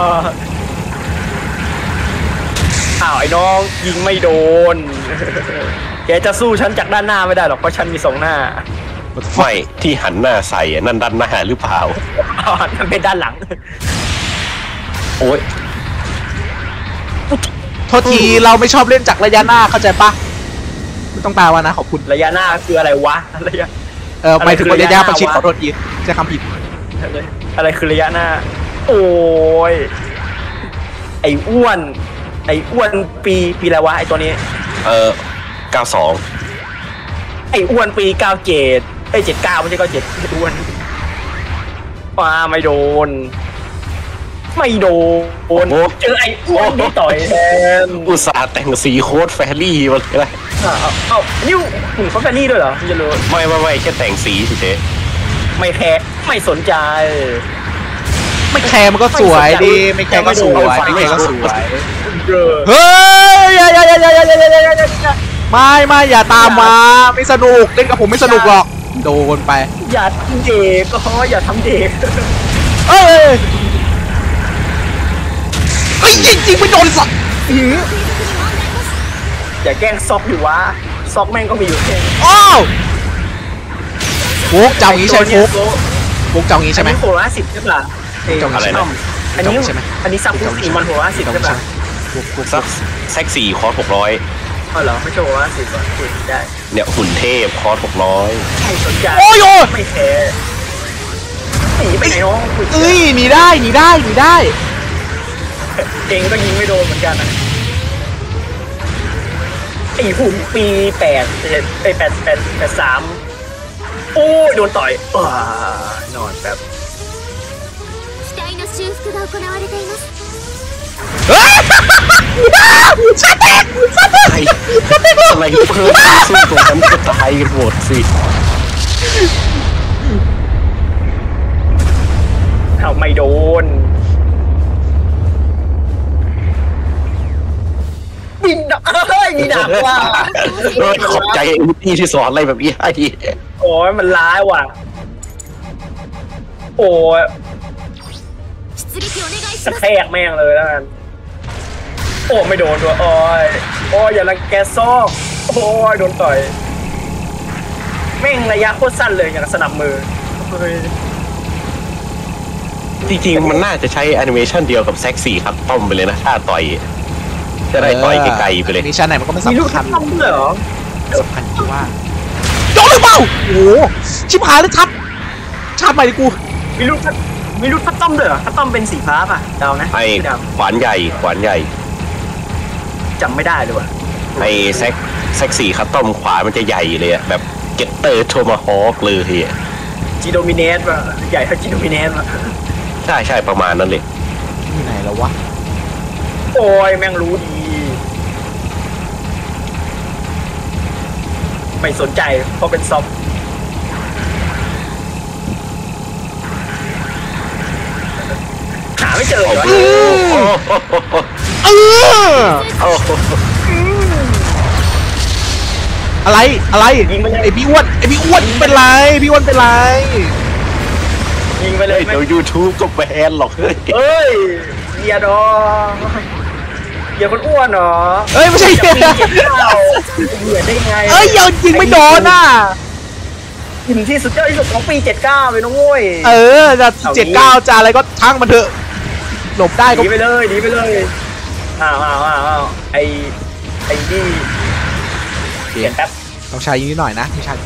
อ้าวไอ้น้องยิงไม่โดน แกจะสู้ฉันจากด้านหน้าไม่ได้หรอกเพราะฉันมีสองหน้าไม่ที่หันหน้าใส่นั่นด้านหน้าหรือเปล่าอ๋อนั่นเป็นด้านหลังโอ้ยโทษทีเราไม่ชอบเล่นจากระยะหน้าเข้าใจปะไม่ต้องแปลว่านะขอบคุณระยะหน้าคืออะไรวะระยะเออหมายถึงระยะประชิดอะไรคือระยะหน้าวะขอโทษทีใช้คำผิดอะไรอะไรคือระยะหน้า โอ้ยไอ้อ้วน ไอ้อ้วนปีปีอะไรวะไอ้ตัวนี้เออเก้าสองไอ้อ้วนปีเก้าเจ็ดไอ้เจ็ดเก้าไม่ใช่เก้าเจ็ดไอ้อ้วนมาไม่โดน ไม่โดนเจอไอ้อ้วนนี่ต่อยแทนอุตส่าห์แต่งสีโค้ดแฟรี่มาเลยนะอ้าวอ้าวนี่หนุ่มเขาแฟนนี่ด้วยเหรอพี่จะรู้ไม่ไม่ไม่แค่แต่งสีเฉยไม่แพ้ไม่สนใจไม่แคร์มันก็สวยดีไม่แคร์ก็สวยไม่แคร์ก็สวยเออเฮ้ยอย่าอย่าอย่าอย่าอย่าอย่าอย่าอย่าไม่ไม่อย่าตามมาไม่สนุกเล่นกับผมไม่สนุกหรอกโดนไปอย่าทำเด็กก็อย่าทำเด็กเอ้ยเอ้ยจริงจริงไม่โดนสักอย่าแกล้งซอกอยู่วะซอกแม่งก็มีอยู่แค่อ้าวฟุกเจ้างี้ใช่ฟุกฟุกเจ้างี้ใช่ไหมอันนี้โหราสิบใช่ปะเจ้างี้ใช่ไหมอันนี้ใช่ไหมอันนี้ซับคุกสี่มันโหราสิบใช่ปะฟุกฟุกๆสักแซกสี่คอร์สหกร้อยอ๋อเหรอไม่ใช่โหราสิบอ่ะผิดได้เนี่ยหุ่นเทพคอร์สหกร้อยไม่สนใจโอ้ยโอ้ยไม่แคร์หนีไปไหนน้องเอ้ยหนีได้หนีได้หนีได้เองก็ยิงไม่โดนเหมือนกันนะไอ้หุ่นปีแปดไอ้แปดแปดแปดสามโอ้ยโดนต่อยอ่านอนแบบ機体の修復が行われていますเฮ้ยชาเต็กชาเต็กไอ้อะไรเพิ่มสู้ตรงนั้นก็ตายกันหมดสิเอาไม่โดนมีดักเฮ้ยมีดักว่ะเออขอบใจไอ้วุฒิที่สอนอะไรแบบนี้ให้โอ้ยมันร้ายว่ะโอ้ย出撃お願いしกระますแทกแม่งเลยแล้วกันโอ้ไม่โดนด้วยโอ้ยโอ้ยอย่ารังแกซอกโอ้ยโดนต่อยแม่งระยะโคตรสั้นเลยอย่างกับสนับมือเฮ้ยจริงๆมันน่าจะใช้แอนิเมชันเดียวกับแซกซี่ครับต้อมไปเลยนะถ้าต่อยจะได้ต่อยไกลๆไปเลยมิชชั่นไหนมันก็ไม่มีลูกสำคัญทำด้วยเหรอสำคัญที่ว่าโดนหรือเปล่าโอ้โหชิบหายเลยทับชาติใหม่ดิกูมีลูกคัดมีลูกคัดต้อมด้วยเหรอคัดต้อมเป็นสีฟ้าป่ะเดานะไอ้ม่เดาขวานใหญ่ขวานใหญ่จำไม่ได้เลยว่ะไอ้แซกแซกซี่ครับต้อมขวามันจะใหญ่เลยอะแบบเก็ตเตอร์โทมาฮอคเลยอะจีโดมิเนตป่ะใหญ่เท่าจีโดมิเนตป่ะใช่ใช่ประมาณนั้นเลยที่ไหนแล้ววะโอ้ยแม่งรู้ดี ไม่สนใจเพราะเป็นซอมหาไม่เจอเลยวะโอ้โหเออโอ้โหอะไรอะไรไอพี่อ้วนไอพี่อ้วนเป็นไรพี่อ้วนเป็นไรยิงไปเลเฮ้ยยเดี๋ยว YouTube ก็แบนหรอกเฮ้ยเอ้ยเฮียดอเฮียคนอ้วนเหรอเอ้ยไม่ใช่จะปีเจ็ดเก้าเหมือนได้ไงเอ้ยยังยิงไม่โดนอ่ะหินที่สุดยอดที่สุดของปีเจ็ดเก้าเลยน้องโว้ยเออจะเจ็ดเก้าจะอะไรก็ช่างมันเถอะหลบได้หก็นีไปเลยหนีไปเลยอ้าวอ้าวอ้าวอ้าวไอไอนี่เปลี่ยนแป๊บต้องใช้นิดหน่อยนะไม่ใช่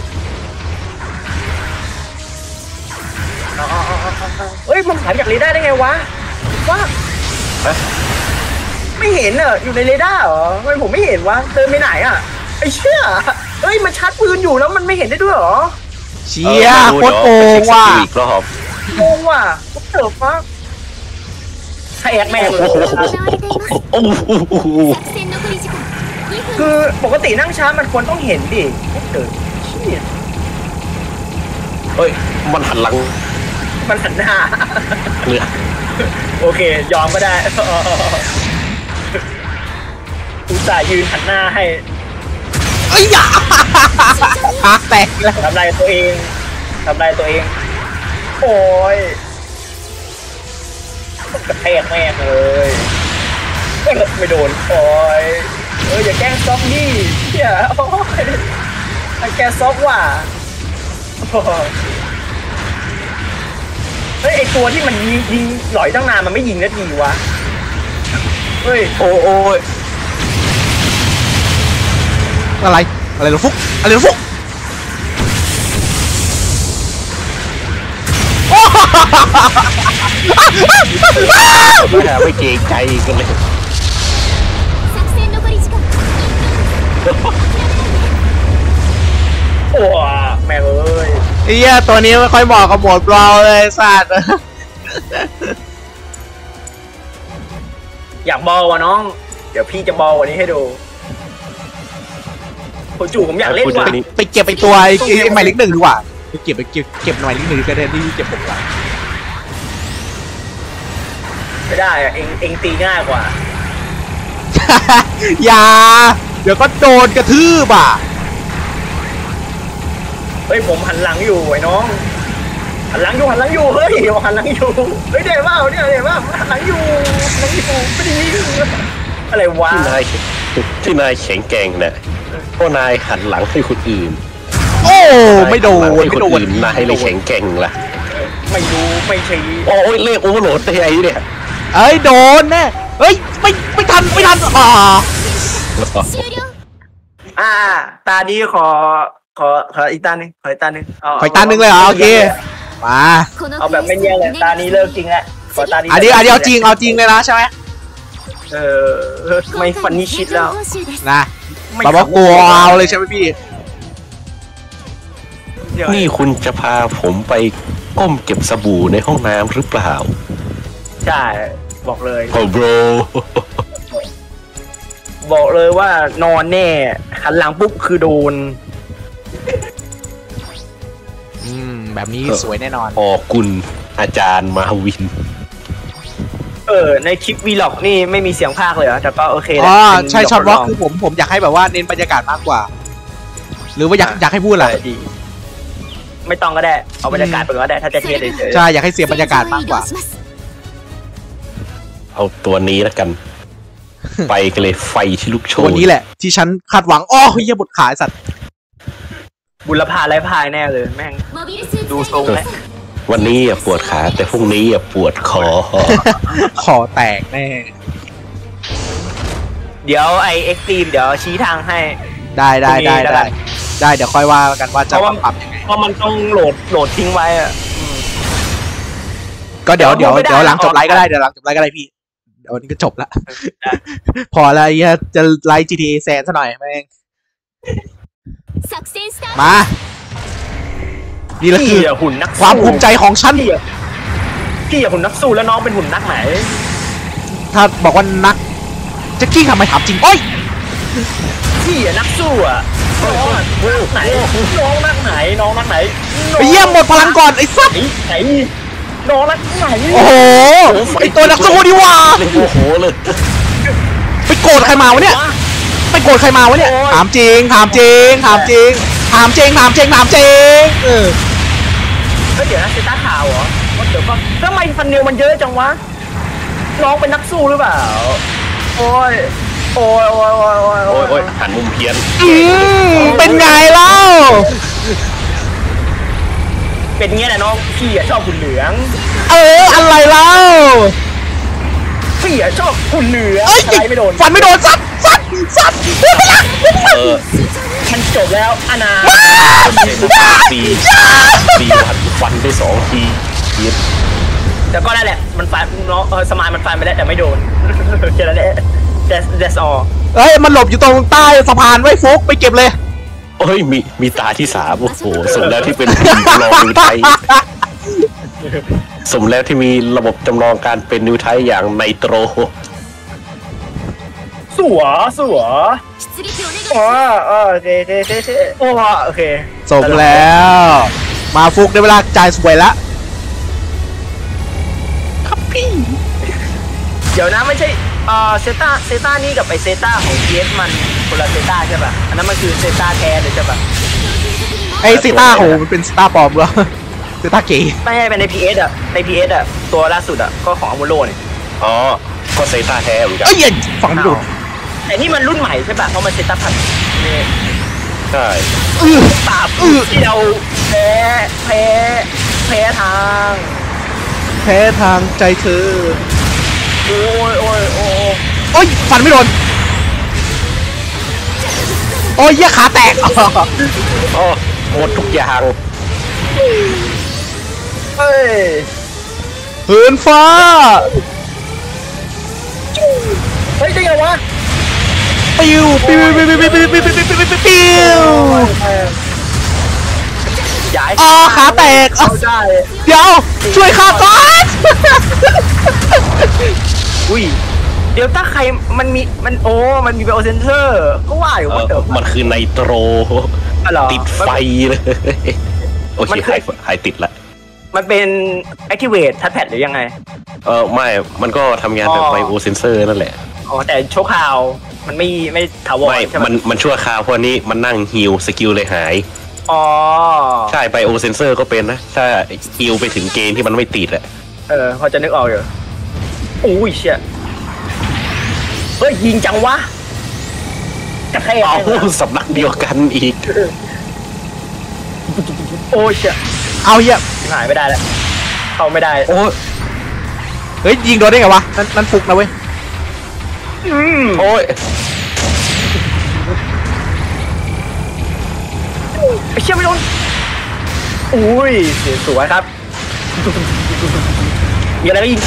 อ้าวอ้าวอ้าวอ้าวอ้าวเฮ้ยมันหายจากเรดาร์ได้ไงวะว่าฮะไม่เห็นเหรออยู่ในเรดาร์เหรอทำไมผมไม่เห็นวะเดินไปไหนอ่ะไอเชี่ยเฮ้ยมันชาร์จปืนอยู่แล้วมันไม่เห็นได้ด้วยเหรอเชียโคตรโกงว่ะอีกรอบงงว่ะปุ๊บเติบฟักแทกแม่งเลยโอ้โห行われていますโอ้โห作戦残り時間にふんคือปกตินั่งช้ามันควรต้องเห็นดิเกิดเชี่ยเฮ้ยมันหันหลังมันหันหน้าเรือโอเค ยอมก็ได้ อุตส่าห์ยืนหันหน้าให้เอ้ยอย่าปากแตกแล้วทำลายตัวเองทำลายตัวเอง โอ้ยกระแทกแม่งเลยไม่โดนโอ้ยเอออย่าแกล้งซอกนี่เฮียโอ้ยไอ้แกซอกว่ะโอ้ยเฮ้ยไอตัวที่มันยิงยิงหลอยตั้งนานมันไม่ยิงนาทีวะเฮ้ยโอ้โอ้ยอะไรอะไรเหรอฟุกอะไรเหรอฟุกไม่ได้ไม่เกรงใจกันเลย作戦残り時間โอ้แม่งเอ้ยไอ้เหี้ยตัวนี้ไม่ค่อยเหมาะกับโหมดบราวเลยสัตว์อยากบอลวะน้อง เดี๋ยวพี่จะบอลวันนี้ให้ดูโหจู่ผมอยากเล่นว่ะไปเก็บไอ้ตัวไอ้ไอ้หมายเลขหนึ่งดีกว่าไปเก็บไปเก็บเก็บหมายเลขหนึ่งก็ได้ที่เก็บผมละไม่ได้อะเองเองตีง่ายกว่าอย่าเดี๋ยวก็โดนกระทืบอ่ะเฮ้ยผมหันหลังอยู่ไอ้น้องหันหลังอยู่หันหลังอยู่เฮ้ยหันหลังอยู่เฮ้ยเดี๋ยวว่าเนี่ยเดี๋ยวว่าหันหลังอยู่หันหลังอยู่ไม่ได้ยิงอะไรวะที่นายที่นายแข็งแกร่งเนี่ยเพราะนายหันหลังให้คนอื่นโอ้ไม่โดนให้ไม่คนโดนอื่นนายเลยแข็งแกร่งล่ะไม่รู้ไม่ใช่โอ้ยเลขโอเวอร์โหลดได้ไงเนี่ยเอ้ยโดนแน่เฮ้ยไม่ไม่ทันไม่ทันอ่า終了อ่าตานี้ขอขอขออีกตาหนึ่งขออีกตาหนึ่งเาขออีกตาหนึ่งเลยเหรอโอเคมาこのเอาแบบไม่เนียนเลยตานี้เลิกจริงแล้วขอตานี้อันนี้อันนี้เอาจริงเอาจริงเลยนะใช่ไหมเออไม่ฟันนี่ชิดแล้ว報酬ですนะไม่แบบว่ากลัวเอาเลยใช่ไหมพี่เดี๋ยวนี่คุณจะพาผมไปก้มเก็บสบู่ในห้องน้ำหรือเปล่าใช่บอกเลยโอ้โบรบอกเลยว่านอนแน่หันหลังปุ๊บคือโดนอืมแบบนี้สวยแน่นอนออกุลอาจารย์มาวินเออในคลิปวีล็อกนี่ไม่มีเสียงพากย์เลยเหรอแต่ก็โอเคแหละอ๋อเป็นใช่ช็อตวอล์กทดลงคือผมผมอยากให้แบบว่าเน้นบรรยากาศมากกว่า หรือว่าอยากอยากให้พูดอะไรเออดี ไม่ต้องก็ได้เอาบรรยากาศไปก็ได้ถ้าจะเทสเฉยใช่อยากให้เสียบรรยากาศมากกว่า戦場へ移動しますเอาตัวนี้แล้วกัน ไปกันเลยไฟที่ลุกโชตัวน นี้แหละที่ฉันคาดหวังอ้อเฮียบทขายสัตว์ๆบุรพาไร้พายแน่เลยแม่งモビルスーツดูทรงแล้ววันนี้อย่าปวดขาแต่พรุ่งนี้อย่าปวดคอคอแตกแน่เดี๋ยวไอเอ็กซ์ตรีมเดี๋ยวชี้ทางให้ได้ได้ได้พรุ่งนี้แล้วกัได้นได้เดี๋ยวค่อยว่ากันว่าจะเพราะว่าปรับยังไงเพราะมันต้องโหลดโหลดทิ้งไว้อะก็เดี๋ยวเดี๋ยวไม่ได้เดี๋ยวหลังจบออกไลฟ์ก็ได้เดี๋ยวหลังจบไลฟ์ก็ได้พี่เดี๋ยววันนี้ก็จบละได้พอแล้วไอ้เฮียจะไลฟ์ จี ที เอ แซนซะหน่อยแม่ง作戦スタートมา นี่แหละคือพี่อะหุ่นนักสู้ความภูมิใจของฉันพี่อะพี่อะหุ่นนักสู้แล้วน้องเป็นหุ่นนักไหนถ้าบอกว่านักแจ็คกี้ทำไมถามจริงโอ้ยพี่อะนักสู้อะน้องอะนักไหนน้องนักไหนน้องนักไหนน้องไปเยี่ยมหมดพลังก่อนไอ้สัสไหนไหนน้องนักไหนโอ้โหไอตัวนักสู้ดีว่าเลยโมโหเลยไปโกรธใครมาวะเนี่ยไปโกรธใครมาวะเนี่ยถามจริงถามจริงถามจริงถามจริงถามจริงถามจริงเออเฮ้ยเดี๋ยวนะเซต้าขาวเหรอว่าเดี๋ยวก็ทำไมฟันเนลมันเยอะจังวะน้องเป็นนักสู้หรือเปล่าโอ้ยโอ้ยโอ้ยโอ้ยโอ้ยโอ้ยโอ้ยหันมุมเพี้ยนอืมเป็นไงเล่าเป็นเงี้ยแหละน้องพี่อะชอบหุ่นเหลืองเอออะไรเล่าพี่อะชอบหุ่นเหลืองเอ้ยอะไรไม่โดนฟันไม่โดนสัตว์สัตว์สัตว์พูดไปละเออมันจบแล้วอนาปีปีวันฟันได้สองทีเพี้ยนแต่ก็ได้แหละมันฟันน้องเออสมายมันฟันไปแล้วแต่ไม่โดน แค่นั้นแหละ that's that's all เฮ้ยมันหลบอยู่ตรงใต้สะพานไว้ฟุกไปเก็บเลยโอ้ยมีมีตาที่สามโอ้โหสมแล้วที่เป็นทีมจำลองนิวไทยสมแล้วที่มีระบบจำลองการเป็นนิวไทยอย่างไนโตรสัวสัว出撃をอ๋อโอเคโอเคโอเคโอ้โอเคส่งแล้ว มาฟุกได้เวลาจ่ายสวยละครับพี่เดี๋ยวนะไม่ใช่เอ่อเซต้าเซต้านี่กับไอเซต้าของเอสมันคนละเซต้าใช่ป่ะอันนั้นมันคือเซต้าแท้เลยใช่ป่ะไอ้ซิต้าโหมันเป็นซิต้าปลอมเหรอซิต้าเก๋ไม่ใช่เป็นใน พี เอส อ่ะใน พี เอส อ่ะตัวล่าสุดอ่ะก็ของอโมโลเนี่ยอ๋อก็เซต้าแท้เหมือนกันเอ้ยอย่าฝังดุแต่นี่มันรุ่นใหม่ใช่ป่ะเพราะมันเซต้าพันนี่ใช่อื้อปราบที่เราแพ้แพ้แพ้ทางแพ้ทางใจเธอโอ้ยโอ้ยโอ้ยโอ้ยฟันไม่โดนโอ้ยเหี้ยขาแตกโอ้หมดทุกอย่างเฮ้ยเหินฟ้าเฮ้ยได้ไงวะปิวปิวปิวปิวปิวปิวปิวปิวปิวปิวปิวย้ายอ๋อขาแตกเข้าได้เดี๋ยวช่วยข้าก่อนอุ้ยเดี๋ยวถ้าใครมันมีมันโอ้มันมีไบโอเซนเซอร์ก็ว่าอยู่เอว่าอเดี๋ยวมันคือไนโตรอ๋อเหรอติดไฟเลยโอเคมันคือหายหายติดละมันเป็น activate touchpad หรือยังไงเออไม่มันก็ทำงานแบบอ๋อไบโอเซนเซอร์นั่นแหละอ๋อแต่โชว์ข่าวมันไม่ไม่ถาวรไม่ใช่ไหมมันมันชั่วคราวเพราะนี้มันนั่งฮิลสกิลเลยหายอ๋อใช่ไบโอเซนเซอร์ก็เป็นนะ ถ้าฮิลไปถึงเกณฑ์ที่มันไม่ติดอะเออพอจะนึกออกอยู่อุ้ยเชี่ยเฮ้ยยิงจังวะกระแทกเอาเลยนะสำนักเดียวกันอีกโอ้ยเชี่ยเอาเหี้ยหายไม่ได้แล้วเข้าไม่ได้โอ้ยเฮ้ยยิงโดนได้ไงวะนั่นนั่นฟุกนะเว้ยอืมโอ้ยไอ้เชี่ยไม่โดนอุ้ยสวยครับมีอะไรก็ยิง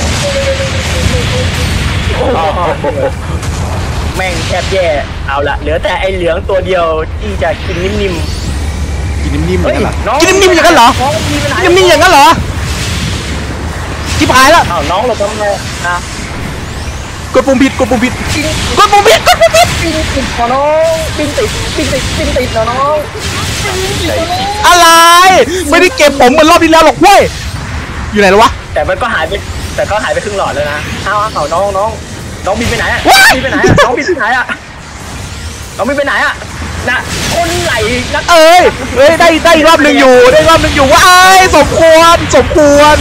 โอ้โหแม่งแทบแย่เอาละเหลือแต่ไอ้เหลืองตัวเดียวที่จะกินนิ่มกินนิ่มๆๆอย่างนั้นเหรอน้องกินนิ่มๆอย่างนั้นเหรอน้องมีปัญหากินนิ่มๆอย่างนั้นเหรอชิบหายแล้วอ้าวน้องเราทำไงนะกดปุ่มผิดกดปุ่มผิดกดปุ่มผิดกดปุ่มผิดปิ้งติดน้องปิ้งติดปิ้งติดปิ้งติดนะน้องปิ้งติดนะน้องอะไรไม่ได้เก็บผมเหมือนรอบที่แล้วหรอกเว้ยอยู่ไหนแล้ววะแต่มันก็หายไปแต่ก็หายไปครึ่งหลอดแล้วนะเอาเอาน้องน้องน้องบินไปไหนอะว้ายบินไปไหนอะน้องบินไปไหนอะน้องบินไปไหนอะนะคนไหลนักเอ้ยเอ้ยได้ได้อีกรอบหนึ่งอยู่ได้อีกรอบหนึ่งอยู่ว้ายสมควรสมควร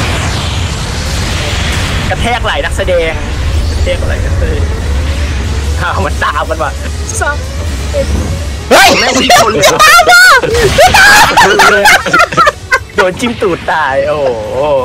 กระแทกไหลนักแสดงกระแทกไหลนักแสดงอ้าวมันตามมันว่ะซ้เฮ้ยำแม่งมีคนจะตามมาโดนจิ้มตูดตายโอ้โห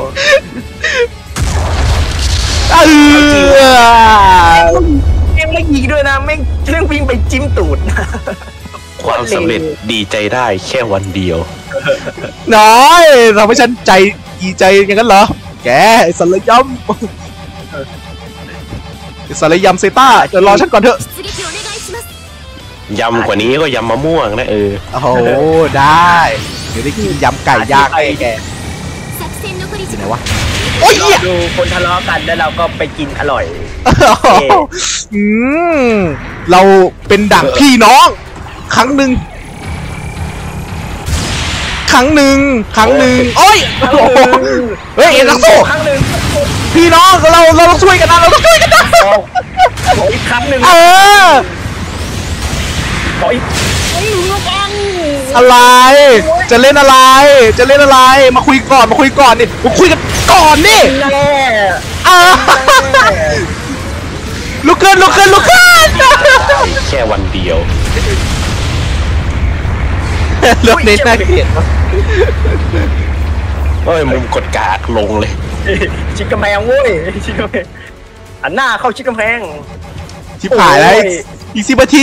เออแม่งไม่ยิงด้วยนะแม่งเรื่องวิ่งไปจิ้มตูดความสำเร็จดีใจได้แค่วันเดียวน้อยเราไม่ฉันใจดีใจอย่างนั้นเหรอแกไอ้สัลยำไอ้สัลยำเซต้าเดี๋ยวรอฉันก่อนเถอะ出撃お願いしますยำกว่านี้ก็ยำมะม่วงนะเออโอ้โหได้เดี๋ยวได้กินยำไก่ย่างไอ้แก作戦残りอยู่時ไหน間วะโอ้ยเหี้ยดูคนทะเลาะกันแล้วเราก็ไปกินอร่อยอืมเราเป็นดั่งพี่น้อง ครั้งหนึ่งครั้งหนึ่งครั้งหนึ่งโอ้ยโอ้โหเฮ้ยเอ็นนักสู้ครั้งหนึ่งพี่น้องเราเราต้องช่วยกันนะเราต้องช่วยกันนะขออีกครั้งหนึ่งเออขออีกกันอะไร จะเล่นอะไร จะเล่นอะไรมาคุยก่อนมาคุยก่อนนี่มาคุยกันก่อนนี่แน่อ่าลุกขึ้นลุกขึ้นลุกขึ้นได้แค่วันเดียวรถเน้นน่าเกลียดวะเอ้ยมุมกดกากลงเลยชิดกำแพงเว้ยชิดกำแพงอันหน้าเข้าชิดกำแพงชิบหายแล้วโอ้ยอีกสิบนาที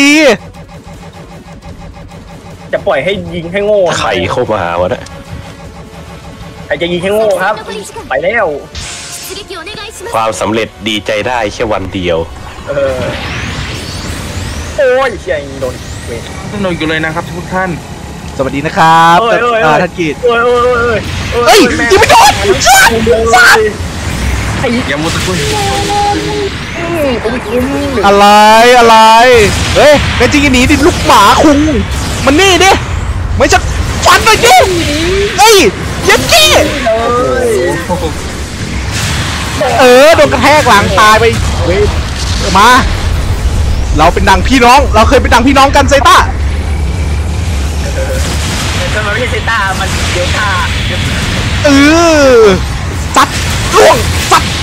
จะปล่อยให้ยิงให้โง่ไข่เข้ามาวะนะใครจะยิงให้โง่ครับ ไปแล้ว出撃お願いしまคすวามสำเร็จดีใจได้แค่วันเดียวเออโอ้ยเชี่ยยิงโดนเวทสนุกอยู่เลยนะครับทุกท่านสวัสดีนะครับเอ้ยเอ้ยเอ้ยอ่าท่านกีดเอ้ยเอ้ยเอ้ยเฮ้ยแม่ยิงไม่โดนงสัตว์เลยสัตว์อย่ามุตะกุนอะไรอะไรเฮ้ยเป็นจริงหนีดิลูกหมาคุงมันนี่ดิไม่จะฟันไปดิเฮ้ยยัดกี้เออโดนกระแทกหลังตายไปเว้ยมา เราเป็นดังพี่น้องเราเคยเป็นดังพี่น้องกันไซต้าแต่มันไม่ใช่เซต้ามันเดลต้าเออซัดล่วงซัด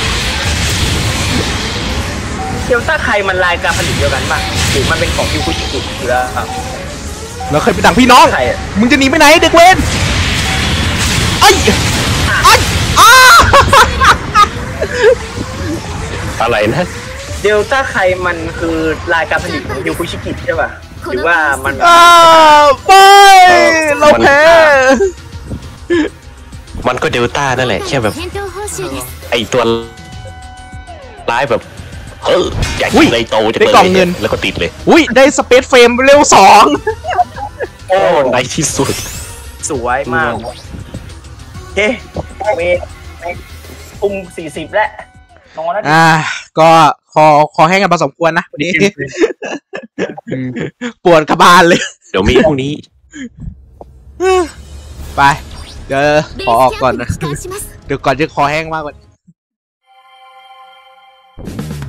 เดลต้าใครมันลายการผลิตเดียวกันป่ะหรือมันเป็นของยูคุชิกิอยู่แล้วครับเราเคยเป็นดังพี่น้องใครอะมึงจะหนีไปไหนเด็กเวนไอ้ไอ้อ้าอะไรนะเดลต้าใครมันคือลายการผลิตของยูคุชิกิใช่ป่ะหรือว่ามันอ้าวไม่เราแพ้มันก็เดลต้านั่นแหละแค่แบบ戦闘報酬ですไอตัวร้ายแบบเอออยากกินอะไรโตจะได้กล่องเงินแล้วก็ติดเลยอุ้ยได้สเปซเฟรมเร็วสองโอ้ในที่สุดสวยมากเฮ้เมย์ปุ่มสี่สิบแล้วนอนแล้วอ่าก็คอคอแห้งกันพอสมควรนะวันนี้ ปวดกระบาลเลยเดี๋ยวมีพรุ่งนี้ไปเดี๋ยวベขออーอกスキก่ャอนンプนะに帰還しますเดี๋ยวก่อนจะคอแห้งมากกว่านี้